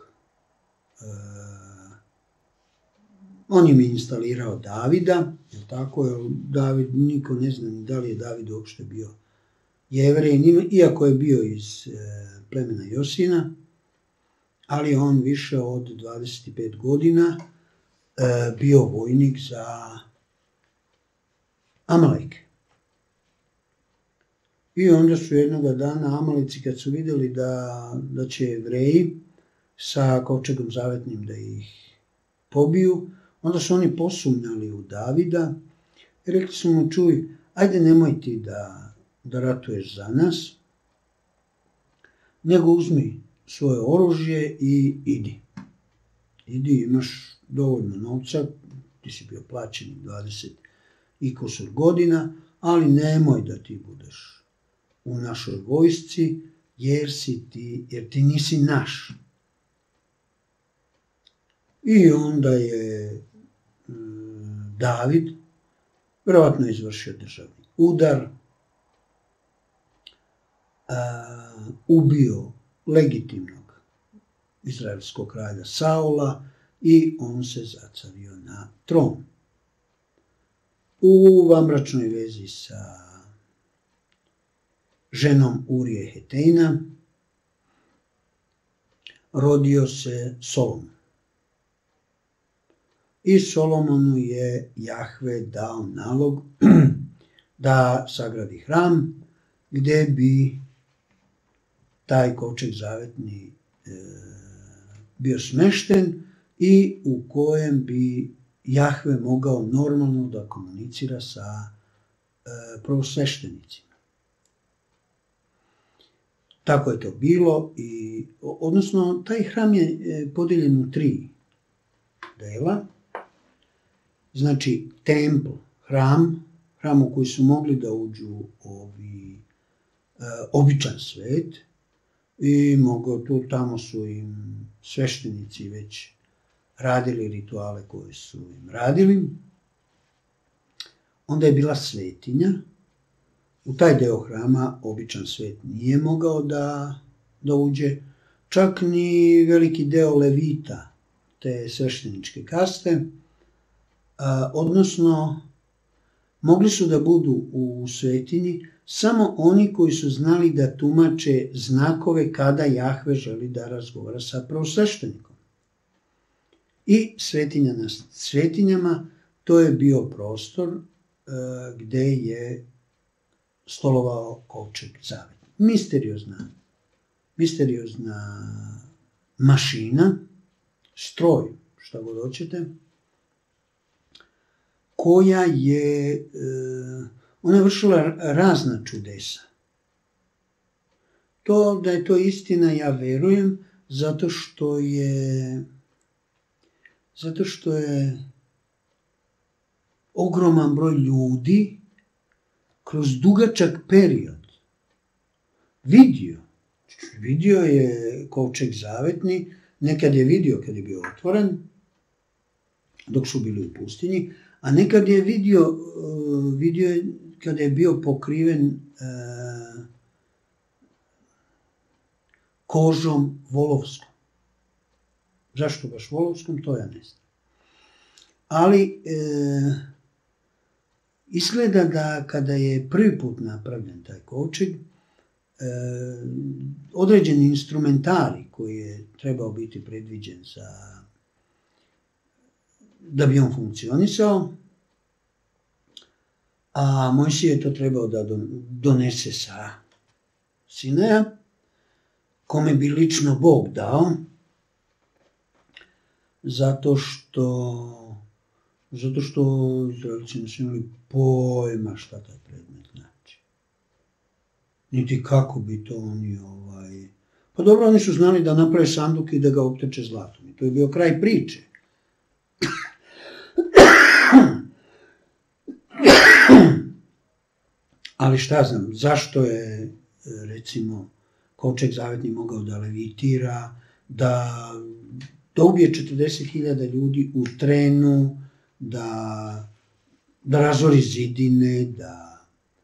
On im je instalirao Davida, je tako, jer David, niko ne zna ni da li je David uopšte bio Jevrej, iako je bio iz plemena Josina, ali on više od 25 godina bio vojnik za Amaleke. I onda su jednoga dana Amaleci, kad su vidjeli da će Jevreji sa kovčegom zavetnim da ih pobiju, onda su oni posumnjali u Davida i rekli su mu, čuj, ajde nemoj ti da ratuješ za nas, nego uzmi svoje oružje i idi. Idi, imaš dovoljno novca, ti si bio plaćen 20 i kusur godina, ali nemoj da ti budeš u našoj vojsci, jer ti nisi naš. I onda je David vjerovatno izvršio državni udar, ubio legitimnog izraelskog kralja Saula i on se zacario na tron. U vanbračnoj vezi sa ženom Urije Hetejna rodio se Solomon. I Solomonu je Jahve dao nalog da sagradi hram gdje bi taj kovčeg zavetni bio smešten i u kojem bi Jahve mogao normalno da komunicira sa prvosveštenicima. Tako je to bilo, odnosno taj hram je podijeljen u 3 dela. Znači, templ, hram u koji su mogli da uđu običan svet i tamo su im sveštenici već radili rituale koje su im radili. Onda je bila svetinja. U taj deo hrama običan svet nije mogao da uđe, čak ni veliki deo levita, te svešteničke kaste, odnosno mogli su da budu u svetinji samo oni koji su znali da tumače znakove kada Jahve želi da razgovara sa prvosveštenikom. I svetinja na svetinjama, to je bio prostor gde je stolovao kovčeg zavetni. Misteriozna mašina, stroj, šta god hoćete, koja je, ona je vršila razna čudesa. Da je to istina, ja verujem, zato što je ogroman broj ljudi kroz dugačak period vidio je kovčeg zavetni, nekad je vidio kad je bio otvoren, dok su bili u pustinji, a nekad je vidio je kada je bio pokriven kožom volovskom. Zašto baš volovskom, to ja ne znam. Ali izgleda da kada je prvi put napravljen taj kovčeg, određeni instrumentari koji je trebao biti predviđen da bi on funkcionisao, a Mojsije je to trebao da donese sa Sinaja, kome bi lično Bog dao, zato što Izraelci nisu imali pojma šta taj predmet znači. Niti kako bi to oni Pa dobro, oni su znali da naprave sanduk i da ga opteče zlatom. I to je bio kraj priče. Ali šta znam, zašto je, recimo, kovčeg zavetni mogao da levitira, da ubije 40.000 ljudi u trenu, da razori zidine,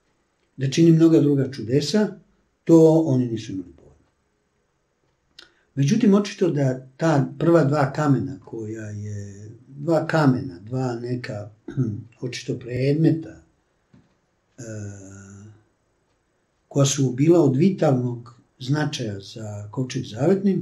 da čini mnoga druga čudesa, to oni nisu imali pojma. Međutim, očito da ta prva dva kamena dva neka očito predmeta koja su bila od vitalnog značaja za kovčeg zavetni,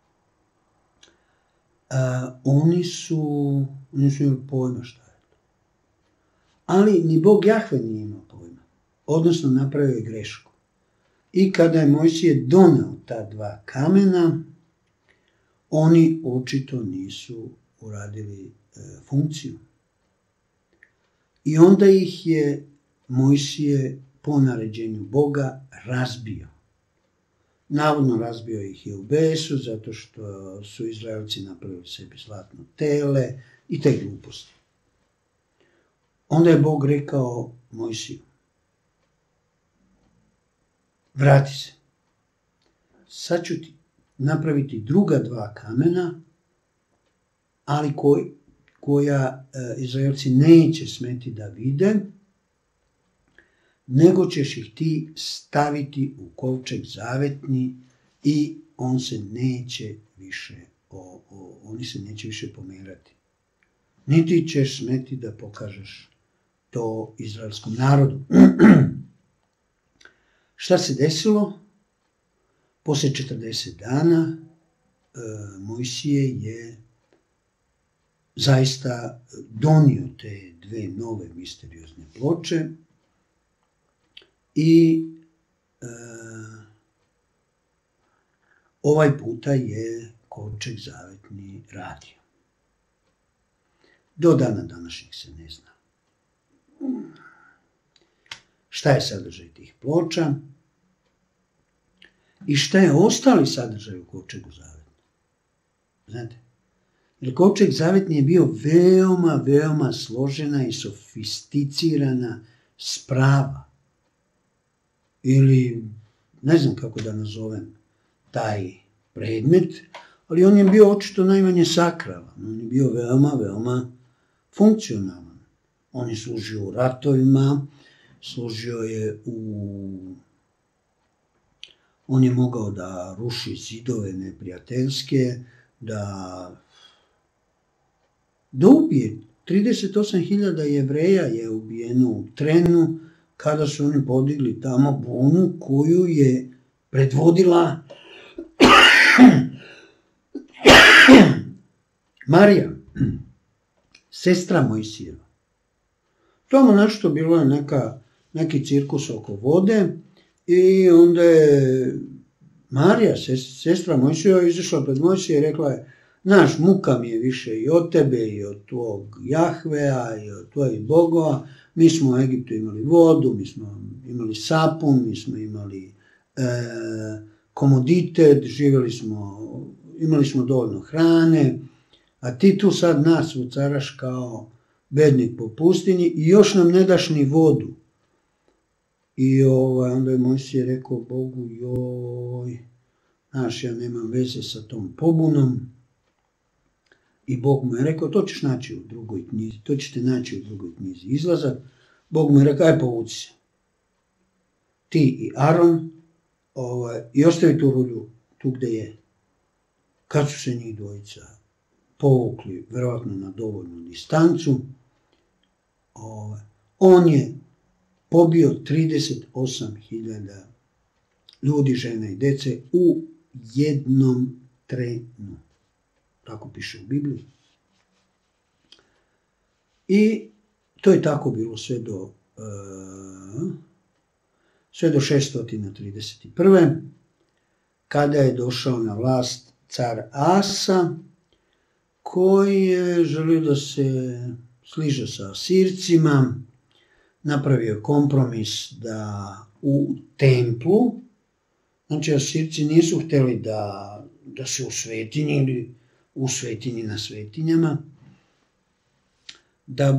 oni su imali pojma šta je to. Ali ni Bog Jahve nije imao pojma. Odnosno napravio je grešku. I kada je Mojsije doneo ta dva kamena, oni očito nisu uradili funkciju. I onda ih je Mojsije po naređenju Boga razbio. Navodno razbio ih je u besu, zato što su Izraelci napravili sebi zlatno tele i te gluposti. Onda je Bog rekao Mojsiju, vrati se, sad ću ti napraviti druga dva kamena, ali koja Izraelci neće smeti da vide, nego ćeš ih ti staviti u kovčeg zavetni i oni se neće više pomerati. Niti ćeš smeti da pokažeš to izraelskom narodu. Šta se desilo? Posle 40 dana Mojsije je zaista donio te dve nove misteriozne ploče i ovaj puta je kovčeg zavetni radio. Do dana današnjeg se ne zna. Šta je sadržaj tih ploča i šta je ostali sadržaj u kovčegu zavetni. Znate, jer kovčeg zavetni je bio veoma, veoma složena i sofisticirana sprava. Ili, ne znam kako da nazovem taj predmet, ali on je bio očito najmanje sakralan. On je bio veoma, veoma funkcionalan. On je služio u ratovima, on je mogao da ruši zidove neprijateljske, da ubije. 38.000 Jevreja je ubijeno u trenu kada su oni podigli tamo bunu koju je predvodila Marija, sestra Mojsijeva. Tamo nešto bilo je neki cirkus oko vode i onda je Marija, sestra Mojsijeva, izašla pred Mojsije i rekla je, znaš, muka mi je više i od tebe i od tvog Jahvea i od tvojih bogova. Mi smo u Egiptu imali vodu, mi smo imali sapun, mi smo imali komoditet, imali smo dovoljno hrane, a ti tu sad nas vucaraš kao bednik po pustinji i još nam ne daš ni vodu. I onda je Mojsije rekao Bogu, znaš, ja nemam veze sa tom pobunom. I Bog mu je rekao, to ćete naći u drugoj knjizi Izlazak. Bog mu je rekao, aj povuci se. Ti i Aron i ostavi tu rulju tu gde je. Kad su se njih dvojica povukli, verovatno na dovoljnu distancu, on je pobio 38.000 ljudi, žene i dece u jednom trenu. Tako piše u Bibliji. I to je tako bilo sve do 631. kada je došao na vlast car Asa, koji je želio da se sliže sa Asircima, napravio kompromis da u templu, znači Asirci nisu htjeli da se u svetinji ili u svetinji na svetinjama, da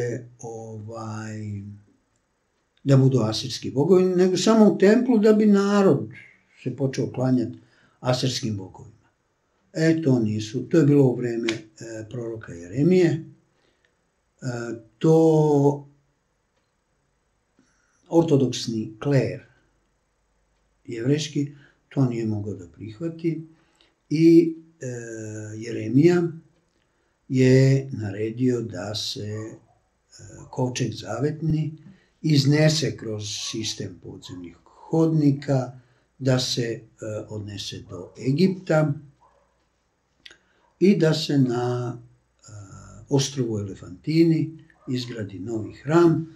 budu asirski bogovi, nego samo u templu da bi narod se počeo klanjati asirskim bogovima. To nisu, to je bilo u vreme proroka Jeremije, to ortodoksni kler jevrejski to nije mogao da prihvati i Jeremija je naredio da se kovčeg zavetni iznese kroz sistem podzemnih hodnika, da se odnese do Egipta i da se na ostrvu Elefantini izgradi novi hram.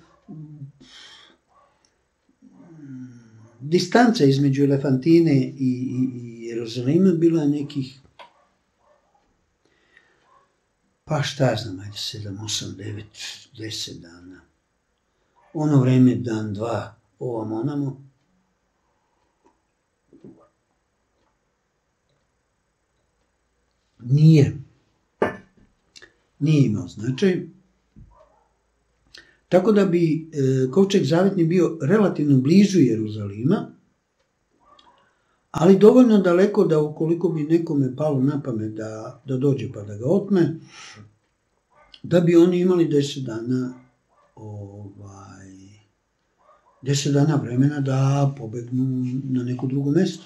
Distanca između Elefantine i Jeruzalima bila nekih, pa šta ja znam, 7, 8, 9, 10 dana. Ono vreme dan, dva, ovam onamo. Nije imao značaj. Tako da bi kovčeg zavetni bio relativno blizu Jeruzalima, ali dovoljno daleko da ukoliko bi nekome palo na pamet da dođe pa da ga otme, da bi oni imali 10 dana vremena da pobegnu na neko drugo mesto.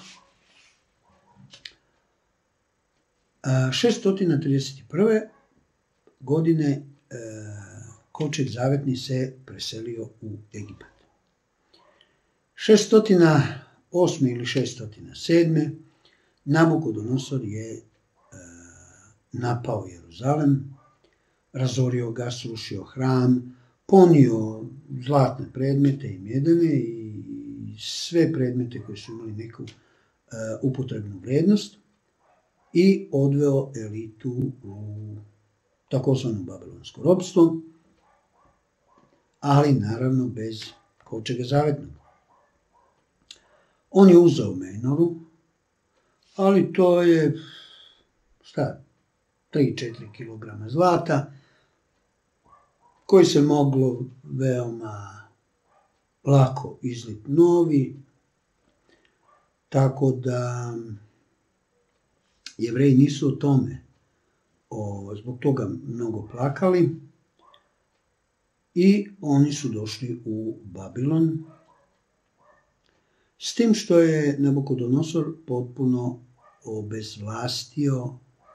631. godine kovčeg zavetni se preselio u Egipat. 608. ili 607. Nabukodonosor je napao Jeruzalem, razorio ga, srušio hram, ponio zlatne predmete i mjedene i sve predmete koji su imali neku upotrebnu vrednost i odveo elitu u takozvano babilonsko ropstvo, ali naravno bez kovčega zavetnog. On je uzeo Menoru, ali to je 3-4 kg zlata, koji se moglo veoma lako izliti novi, tako da Jevreji nisu o tome zbog toga mnogo plakali i oni su došli u Babilon, s tim što je Nabukodonosor potpuno obezvlastio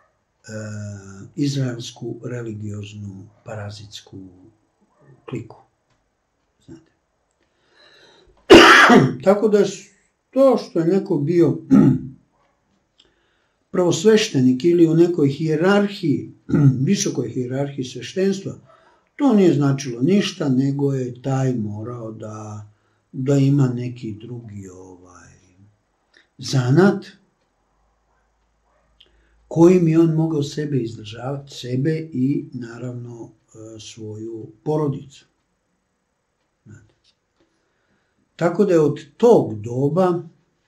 izraelsku religioznu parazitsku kliku. Znate. Tako da to što je neko bio prvosveštenik ili u nekoj hijerarhiji, visokoj hijerarhiji sveštenstva, to nije značilo ništa, nego je taj morao da ima neki drugi zanat kojim je on mogao sebe izdržavati, sebe i naravno svoju porodicu. Znate. Tako da je od tog doba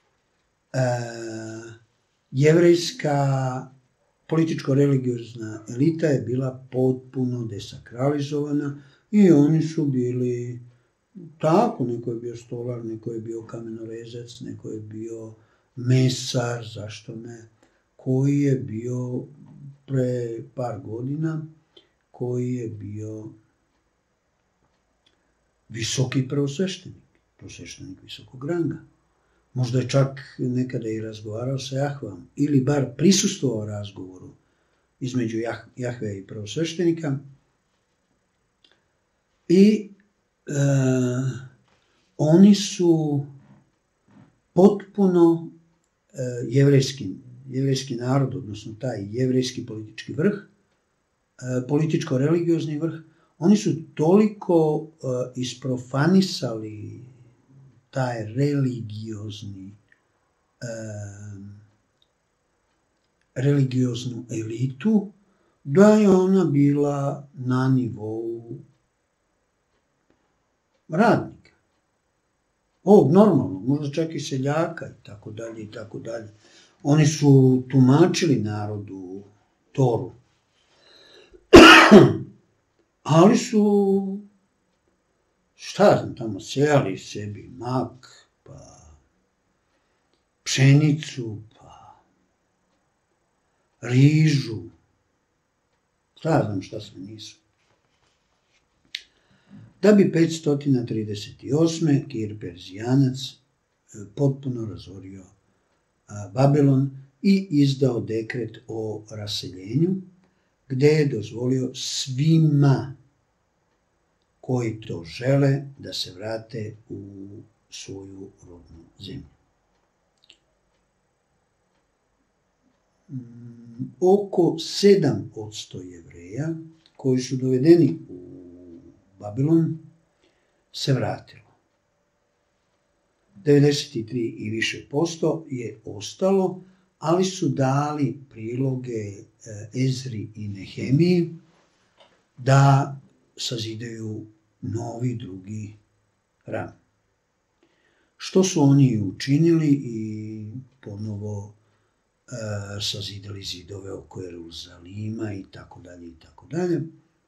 jevrejska političko-religiozna elita je bila potpuno desakralizovana i oni su bili tako, neko je bio stolar, neko je bio kamenorezac, neko je bio mesar, zašto ne, koji je bio pre par godina, koji je bio visoki prvosveštenik visokog ranga. Možda je čak nekada i razgovarao sa Jahvom, ili bar prisustvovao razgovoru između Jahve i prvosveštenika. I oni su potpuno jevrejski narod, odnosno taj jevrejski politički vrh, političko-religiozni vrh, oni su toliko isprofanisali taj religioznu elitu, da je ona bila na nivou radnika. Ovog normalnog, možda čak i seljaka i tako dalje i tako dalje. Oni su tumačili narodu Toru. Ali su, tamo sejali sebi mak, pa pšenicu, pa rižu. Šta sve nisu. Da bi 538. Kir Perzijanac potpuno razorio Babilon i izdao dekret o raseljenju, gdje je dozvolio svima koji to žele da se vrate u svoju rodnu zemlju. Oko 7% Jevreja koji su dovedeni u Babilon se vratilo. 93 i više posto je ostalo, ali su dali priloge Ezri i Nehemiji da sazidaju novi drugi hram. Što su oni učinili i ponovo sazidali zidove oko Jeruzalima i tako dalje i tako dalje.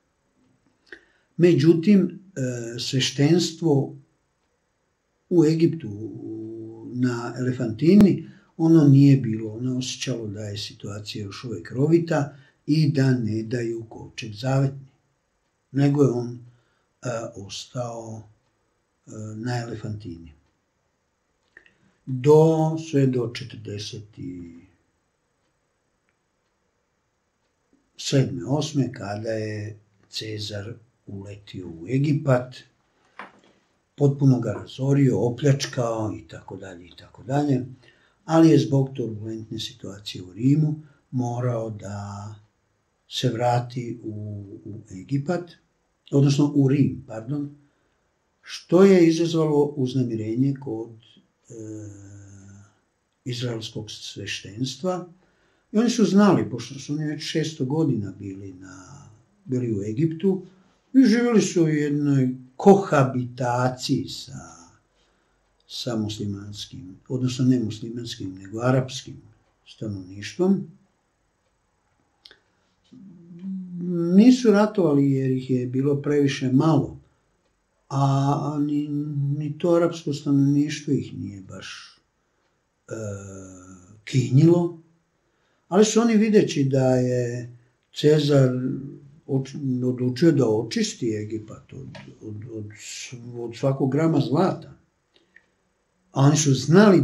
Međutim, sveštenstvo u Egiptu na Elefantini ono nije bilo, ono osjećalo da je situacija još uvijek rovita i da ne daju kovčeg zavetni, nego je on ostao na Elefantini. Sve do 47. 8. kada je Cezar uletio u Egipat, potpuno ga razorio, opljačkao i tako dalje, ali je zbog turbulentne situacije u Rimu morao da se vrati u Egipat, odnosno u Rim, što je izazvalo uznemirenje kod izraelskog sveštenstva. I oni su znali, pošto su oni već 600 godina bili u Egiptu i živjeli su u jednoj kohabitaciji sa muslimanskim, odnosno ne muslimanskim, nego arapskim stanovništvom. Nisu ratovali jer ih je bilo previše malo, a ni to arapsko stanovništvo ih nije baš kinjilo, ali su oni videći da je Cezar odlučio da očisti Egipat od svakog grama zlata. A oni su znali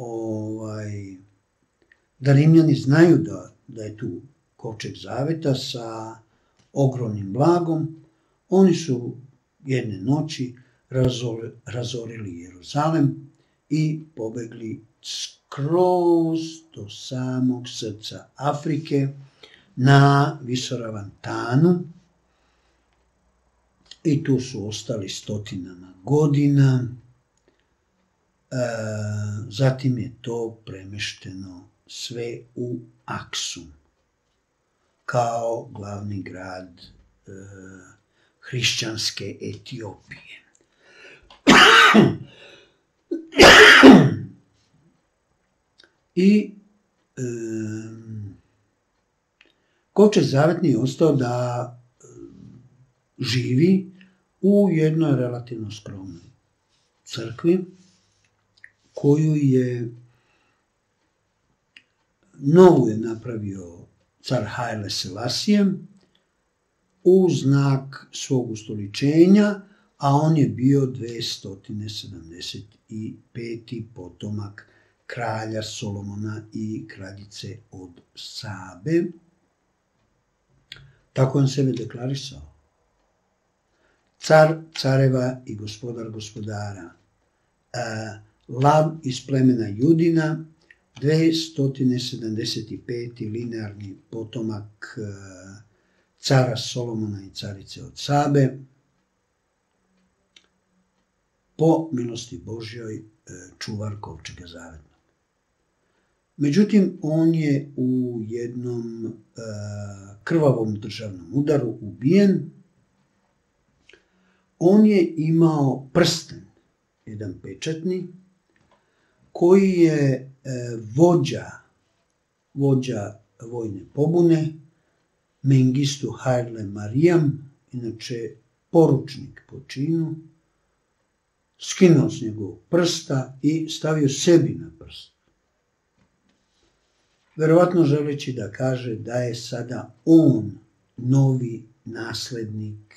da Rimljani znaju da je tu kovčeg zaveta sa ogromnim blagom. Oni su jedne noći razorili Jeruzalem i pobegli skroz do samog srca Afrike na Visoravantanu i tu su ostali stotinama godina. Zatim je to premešteno sve u Aksum kao glavni grad hrišćanske Etiopije. I kovčeg zavetni je ostao da živi u jednoj relativno skromnoj crkvi koju je novu je napravio car Haile Selasije u znak svog ustoličenja, a on je bio 275. potomak kralja Solomona i kraljice od Sabe. Tako on sebe deklarisao. Car careva i gospodar gospodara, lav iz plemena Judina, 275. linearni potomak cara Solomona i carice od Sabe, po milosti Božjoj čuvar kovčega zavetnog. Međutim, on je u jednom krvavom državnom udaru ubijen. On je imao prsten, jedan pečatni, koji je vođa vojne pobune, Mengistu Haile Mariam, inače poručnik po činu, skinuo s njegovog prsta i stavio sebi na prst. Verovatno želeći da kaže da je sada on novi naslednik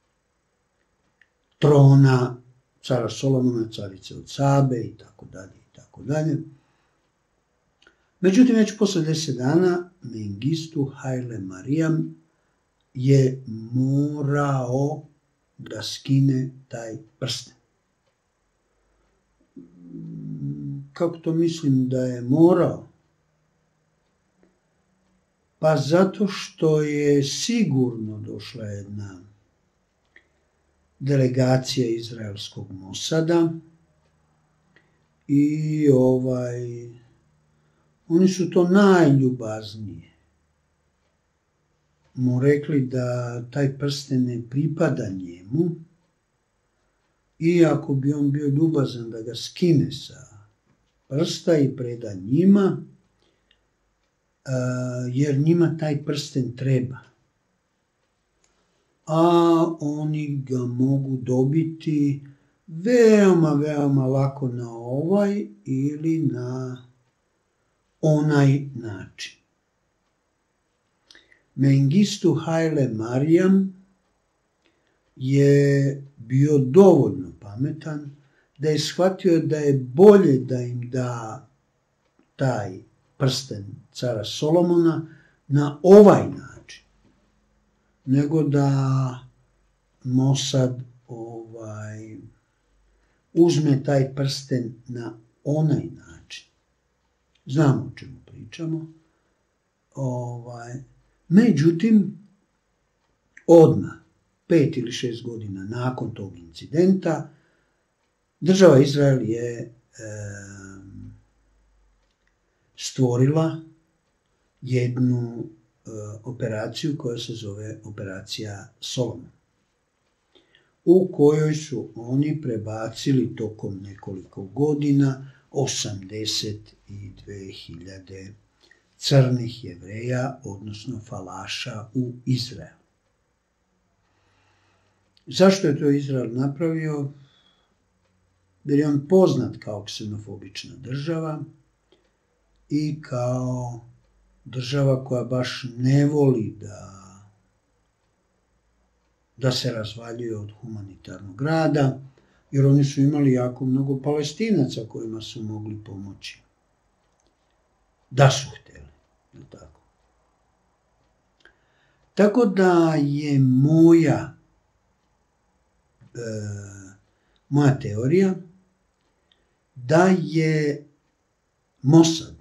trona cara Solomona, carice od Sabe i tako dalje i tako dalje. Međutim, već posle 10 dana Mengistu Haile Mariam je morao da skine taj prsten. Kako to mislim da je morao? Pa zato što je sigurno došla jedna delegacija izraelskog Mosada i oni su to najljubaznije mu rekli da taj prsten ne pripada njemu i ako bi on bio ljubazan da ga skine sa prsta i preda njima, jer njima taj prsten treba. A oni ga mogu dobiti veoma, veoma lako na ovaj ili na onaj način. Mengistu Haile Mariam je bio dovoljno pametan da je shvatio da je bolje da im da taj prsten cara Solomona na ovaj način, nego da Mosad uzme taj prsten na onaj način. Znamo o čemu pričamo. Međutim, odmah, 5 ili 6 godina nakon tog incidenta, država Izrael je stvorila jednu operaciju koja se zove operacija Solomon, u kojoj su oni prebacili tokom nekoliko godina 82.000 crnih Jevreja, odnosno falaša u Izrael. Zašto je to Izrael napravio? Jer je on poznat kao ksenofobična država i kao država koja baš ne voli da se razvaljuje od humanitarnog rada, jer oni su imali jako mnogo Palestinaca kojima su mogli pomoći. Da su htjeli, je tako? Tako da je moja teorija da je Mosad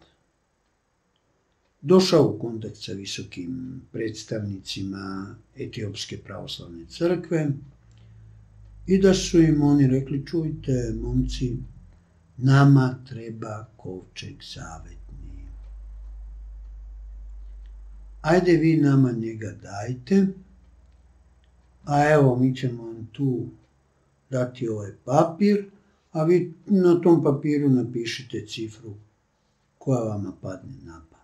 došao u kontakt sa visokim predstavnicima Etiopske pravoslavne crkve i da su im oni rekli: čujte, momci, nama treba kovčeg zavetni. Ajde vi nama njega dajte, a evo mi ćemo vam tu dati ovaj papir, a vi na tom papiru napišite cifru koja vama padne na pamet.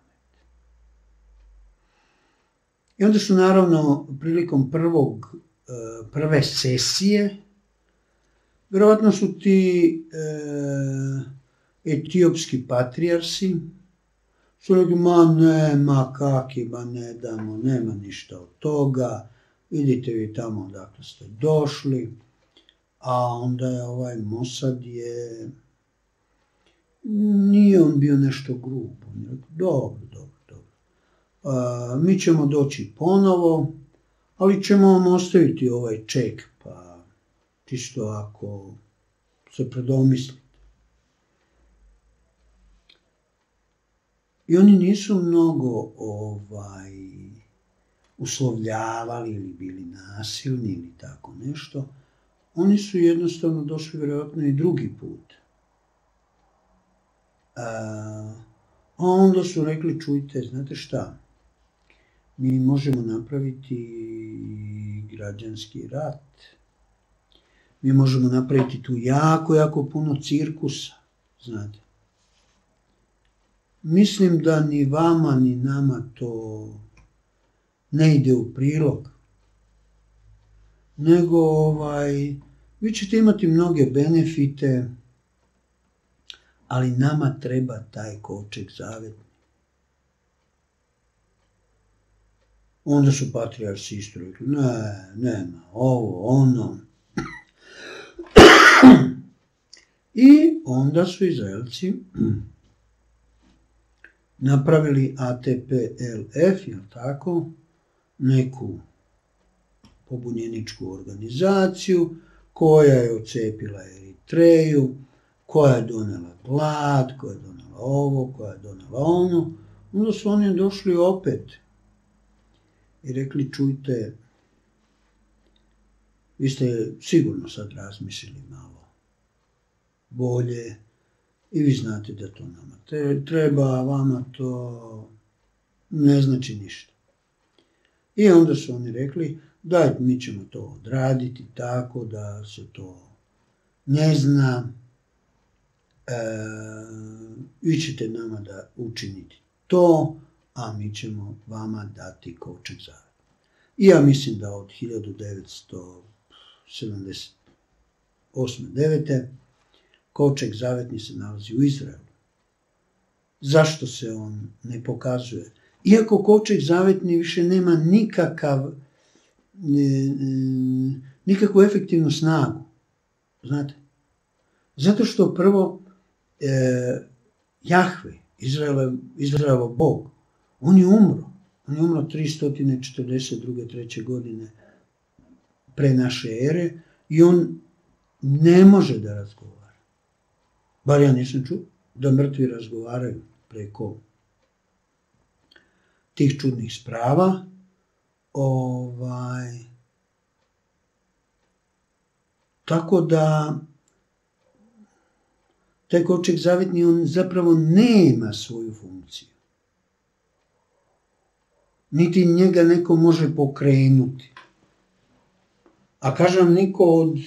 I onda su naravno prilikom prve sesije, vjerovatno su ti etiopski patrijarsi su rekli: ne damo, nema ništa od toga, idite vi tamo odakle ste došli. A onda je Mosad nije on bio nešto grubo. On je rekao: dobro. Mi ćemo doći ponovo, ali ćemo vam ostaviti ovaj ček, pa čisto ako se predomislite. I oni nisu mnogo uslovljavali ili bili nasilni ili tako nešto. Oni su jednostavno došli vjerojatno i drugi put. A onda su rekli: čujte, znate šta, mi možemo napraviti građanski rat. Mi možemo napraviti tu jako puno cirkusa, znate. Mislim da ni vama ni nama to ne ide u prilog. Nego vi ćete imati mnoge benefite, ali nama treba taj kovčeg zavetni. Onda su patrijarsi isto rekli: nema, ovo, ono. I onda su Izraelci napravili ATPLF, jel tako, neku pobunjeničku organizaciju koja je odcepila Eritreju, koja je donela glad, koja je donela ovo, koja je donela ono. Onda su oni došli opet i rekli, čujte, vi ste sigurno sad razmislili malo bolje i vi znate da to nama treba, vama to ne znači ništa. I onda su oni rekli, daj, mi ćemo to odraditi tako da se to ne zna, vi ćete nama da učiniti to, a mi ćemo vama dati kovčeg zaveta. I ja mislim da od 1978-9. kovčeg zavetni se nalazi u Izraelu. Zašto se on ne pokazuje? Iako kovčeg zavetni više nema nikakvu efektivnu snagu. Znate? Zato što prvo Jahve, Izraelov Bog, on je umro. On je umro 342. 3. godine pre naše ere i on ne može da razgovara. Bar ja nisam čuo da mrtvi razgovaraju preko tih čudnih sprava. Tako da taj kovčeg zavetni, on zapravo nema svoju funkciju. Niti njega neko može pokrenuti. A kažem, niko od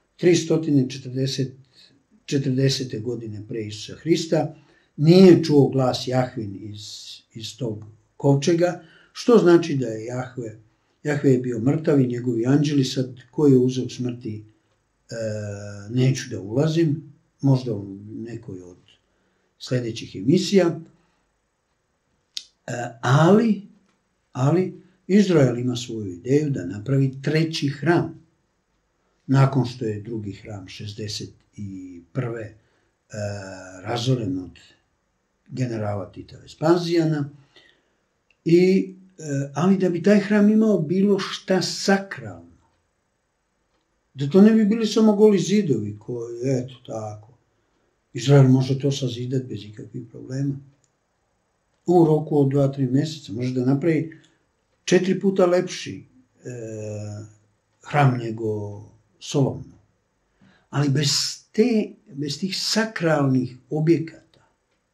340. godine pre Isusa Hrista nije čuo glas Jahvin iz tog kovčega, što znači da je Jahve je bio mrtav i njegovi anđeli, sad koji je uzrok smrti neću da ulazim, možda u nekoj od sljedećih emisija, ali Izrael ima svoju ideju da napravi treći hram. Nakon što je drugi hram 61. razoren od generala Tita Vespazijana, ali da bi taj hram imao bilo šta sakralno. Da to ne bi bili samo goli zidovi koji, eto tako, Izrael može to sazidati bez ikakvih problema. U roku od 2-3 mjeseca može da napravi 4 puta lepši hram nego Solomon. Ali bez tih sakralnih objekata,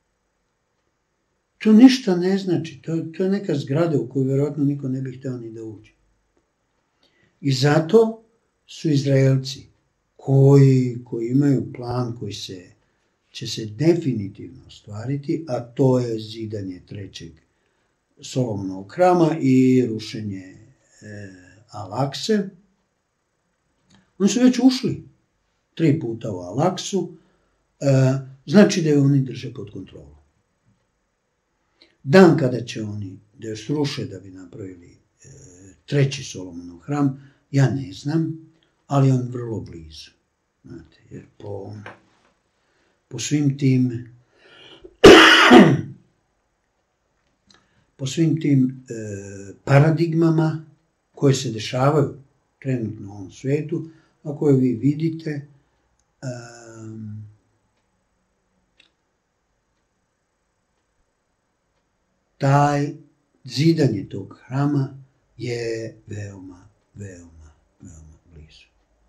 to ništa ne znači. To je neka zgrada u koju vjerojatno niko ne bi hteo ni da uđe. I zato su Izraelci koji imaju plan koji će se definitivno ostvariti, a to je zidanje trećeg Solomonovog hrama i rušenje Alakse. Oni su već ušli 3 puta u Alaksu, znači da je oni drže pod kontrolom. Dan kada će oni da je sruše da bi napravili treći Solomonov hram, ja ne znam, ali on vrlo blizu. Znate, jer po svim tim paradigmama koje se dešavaju trenutno u ovom svijetu, a koje vi vidite, taj zidanje tog hrama je veoma, veoma, veoma blizu.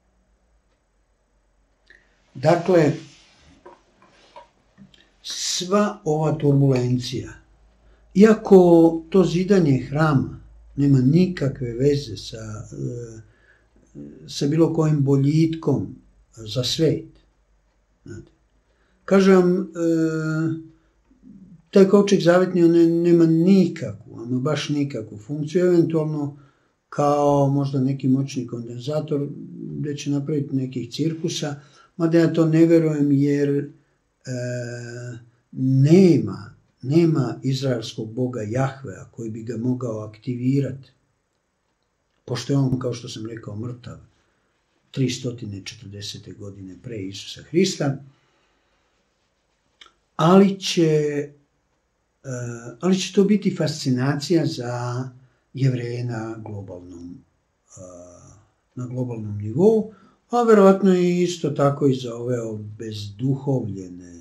Dakle, sva ova turbulencija, iako to zidanje hrama nema nikakve veze sa bilo kojim boljitkom za svet. Kažem, taj kovčeg zavetni nema nikakvu, ama baš nikakvu funkciju, eventualno kao možda neki moćni kondenzator gdje će napraviti nekih cirkusa, mada ja to ne verujem jer nema izraelskog boga Jahvea koji bi ga mogao aktivirati, pošto je on, kao što sam rekao, mrtav 340. godine pre Isusa Hrista. ali će to biti fascinacija za Jevreje na globalnom nivou, a verovatno i isto tako i za ove obezduhovljene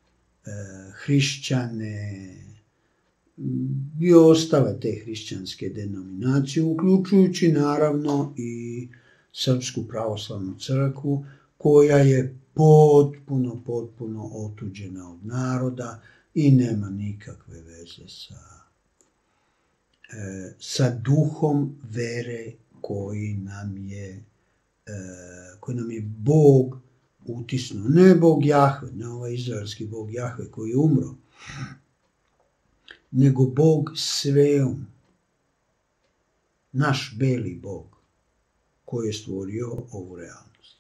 hrišćane i ostale te hrišćanske denominacije, uključujući naravno i Srpsku pravoslavnu crkvu, koja je potpuno otuđena od naroda i nema nikakve veze sa duhom vere koji nam je Bog utisnuo. Ne Bog Jahve, ne ovaj izraelski Bog Jahve koji je umro, nego Bog Sveum, naš beli Bog koji je stvorio ovu realnost.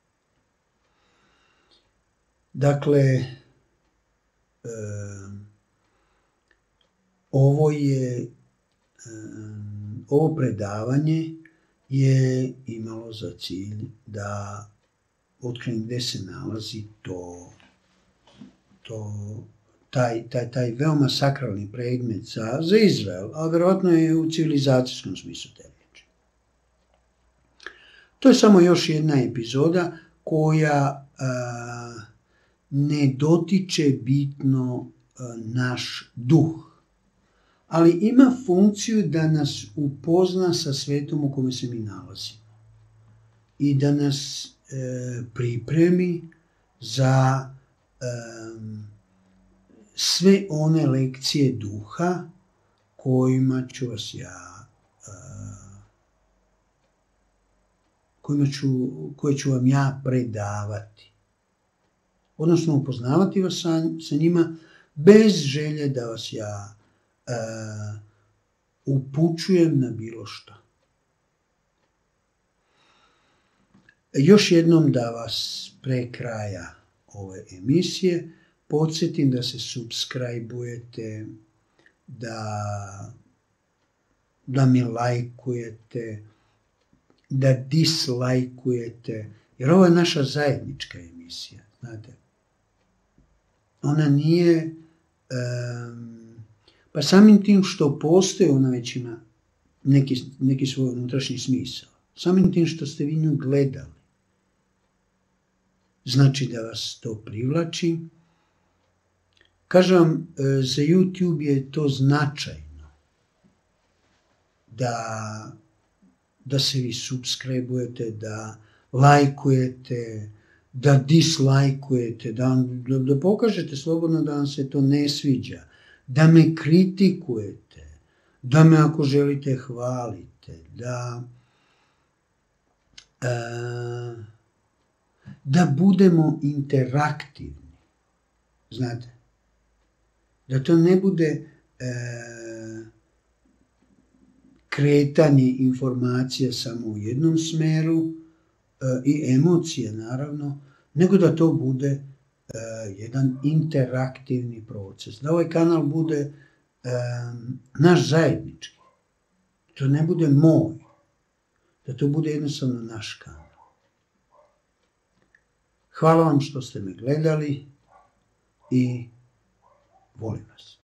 Dakle, ovo predavanje je imalo za cilj da otkrijem gde se nalazi taj veoma sakralni predmet za Izrael, a verovatno je u civilizacijskom smislu te reči. To je samo još jedna epizoda koja ne dotiče bitno naš duh, ali ima funkciju da nas upozna sa svetom u kome se mi nalazimo i da nas pripremi za sve one lekcije duha koje ću vam ja predavati. Odnosno upoznavati vas sa njima bez želje da vas ja upućujem na bilo što. Još jednom da vas pre kraja ove emisije podsjetim da se subscribe-ujete, da mi lajkujete, da dislajkujete, jer ovo je naša zajednička emisija, znate. Ona nije, pa samim tim što postoji, ona već ima neki svoj unutrašnji smisao. Samim tim što ste vi nju gledali, znači da vas to privlači. Kažem vam, za YouTube je to značajno da se vi subscribe-ujete, da lajkujete, da dislajkujete, da pokažete slobodno da vam se to ne sviđa, da me kritikujete, da me ako želite hvalite, da budemo interaktivni, znate, da to ne bude kretanje informacija samo u jednom smeru i emocije naravno, nego da to bude jedan interaktivni proces. Da ovaj kanal bude naš zajednički, to ne bude moj, da to bude jednostavno naš kanal. Hvala vam što ste me gledali i volim vas.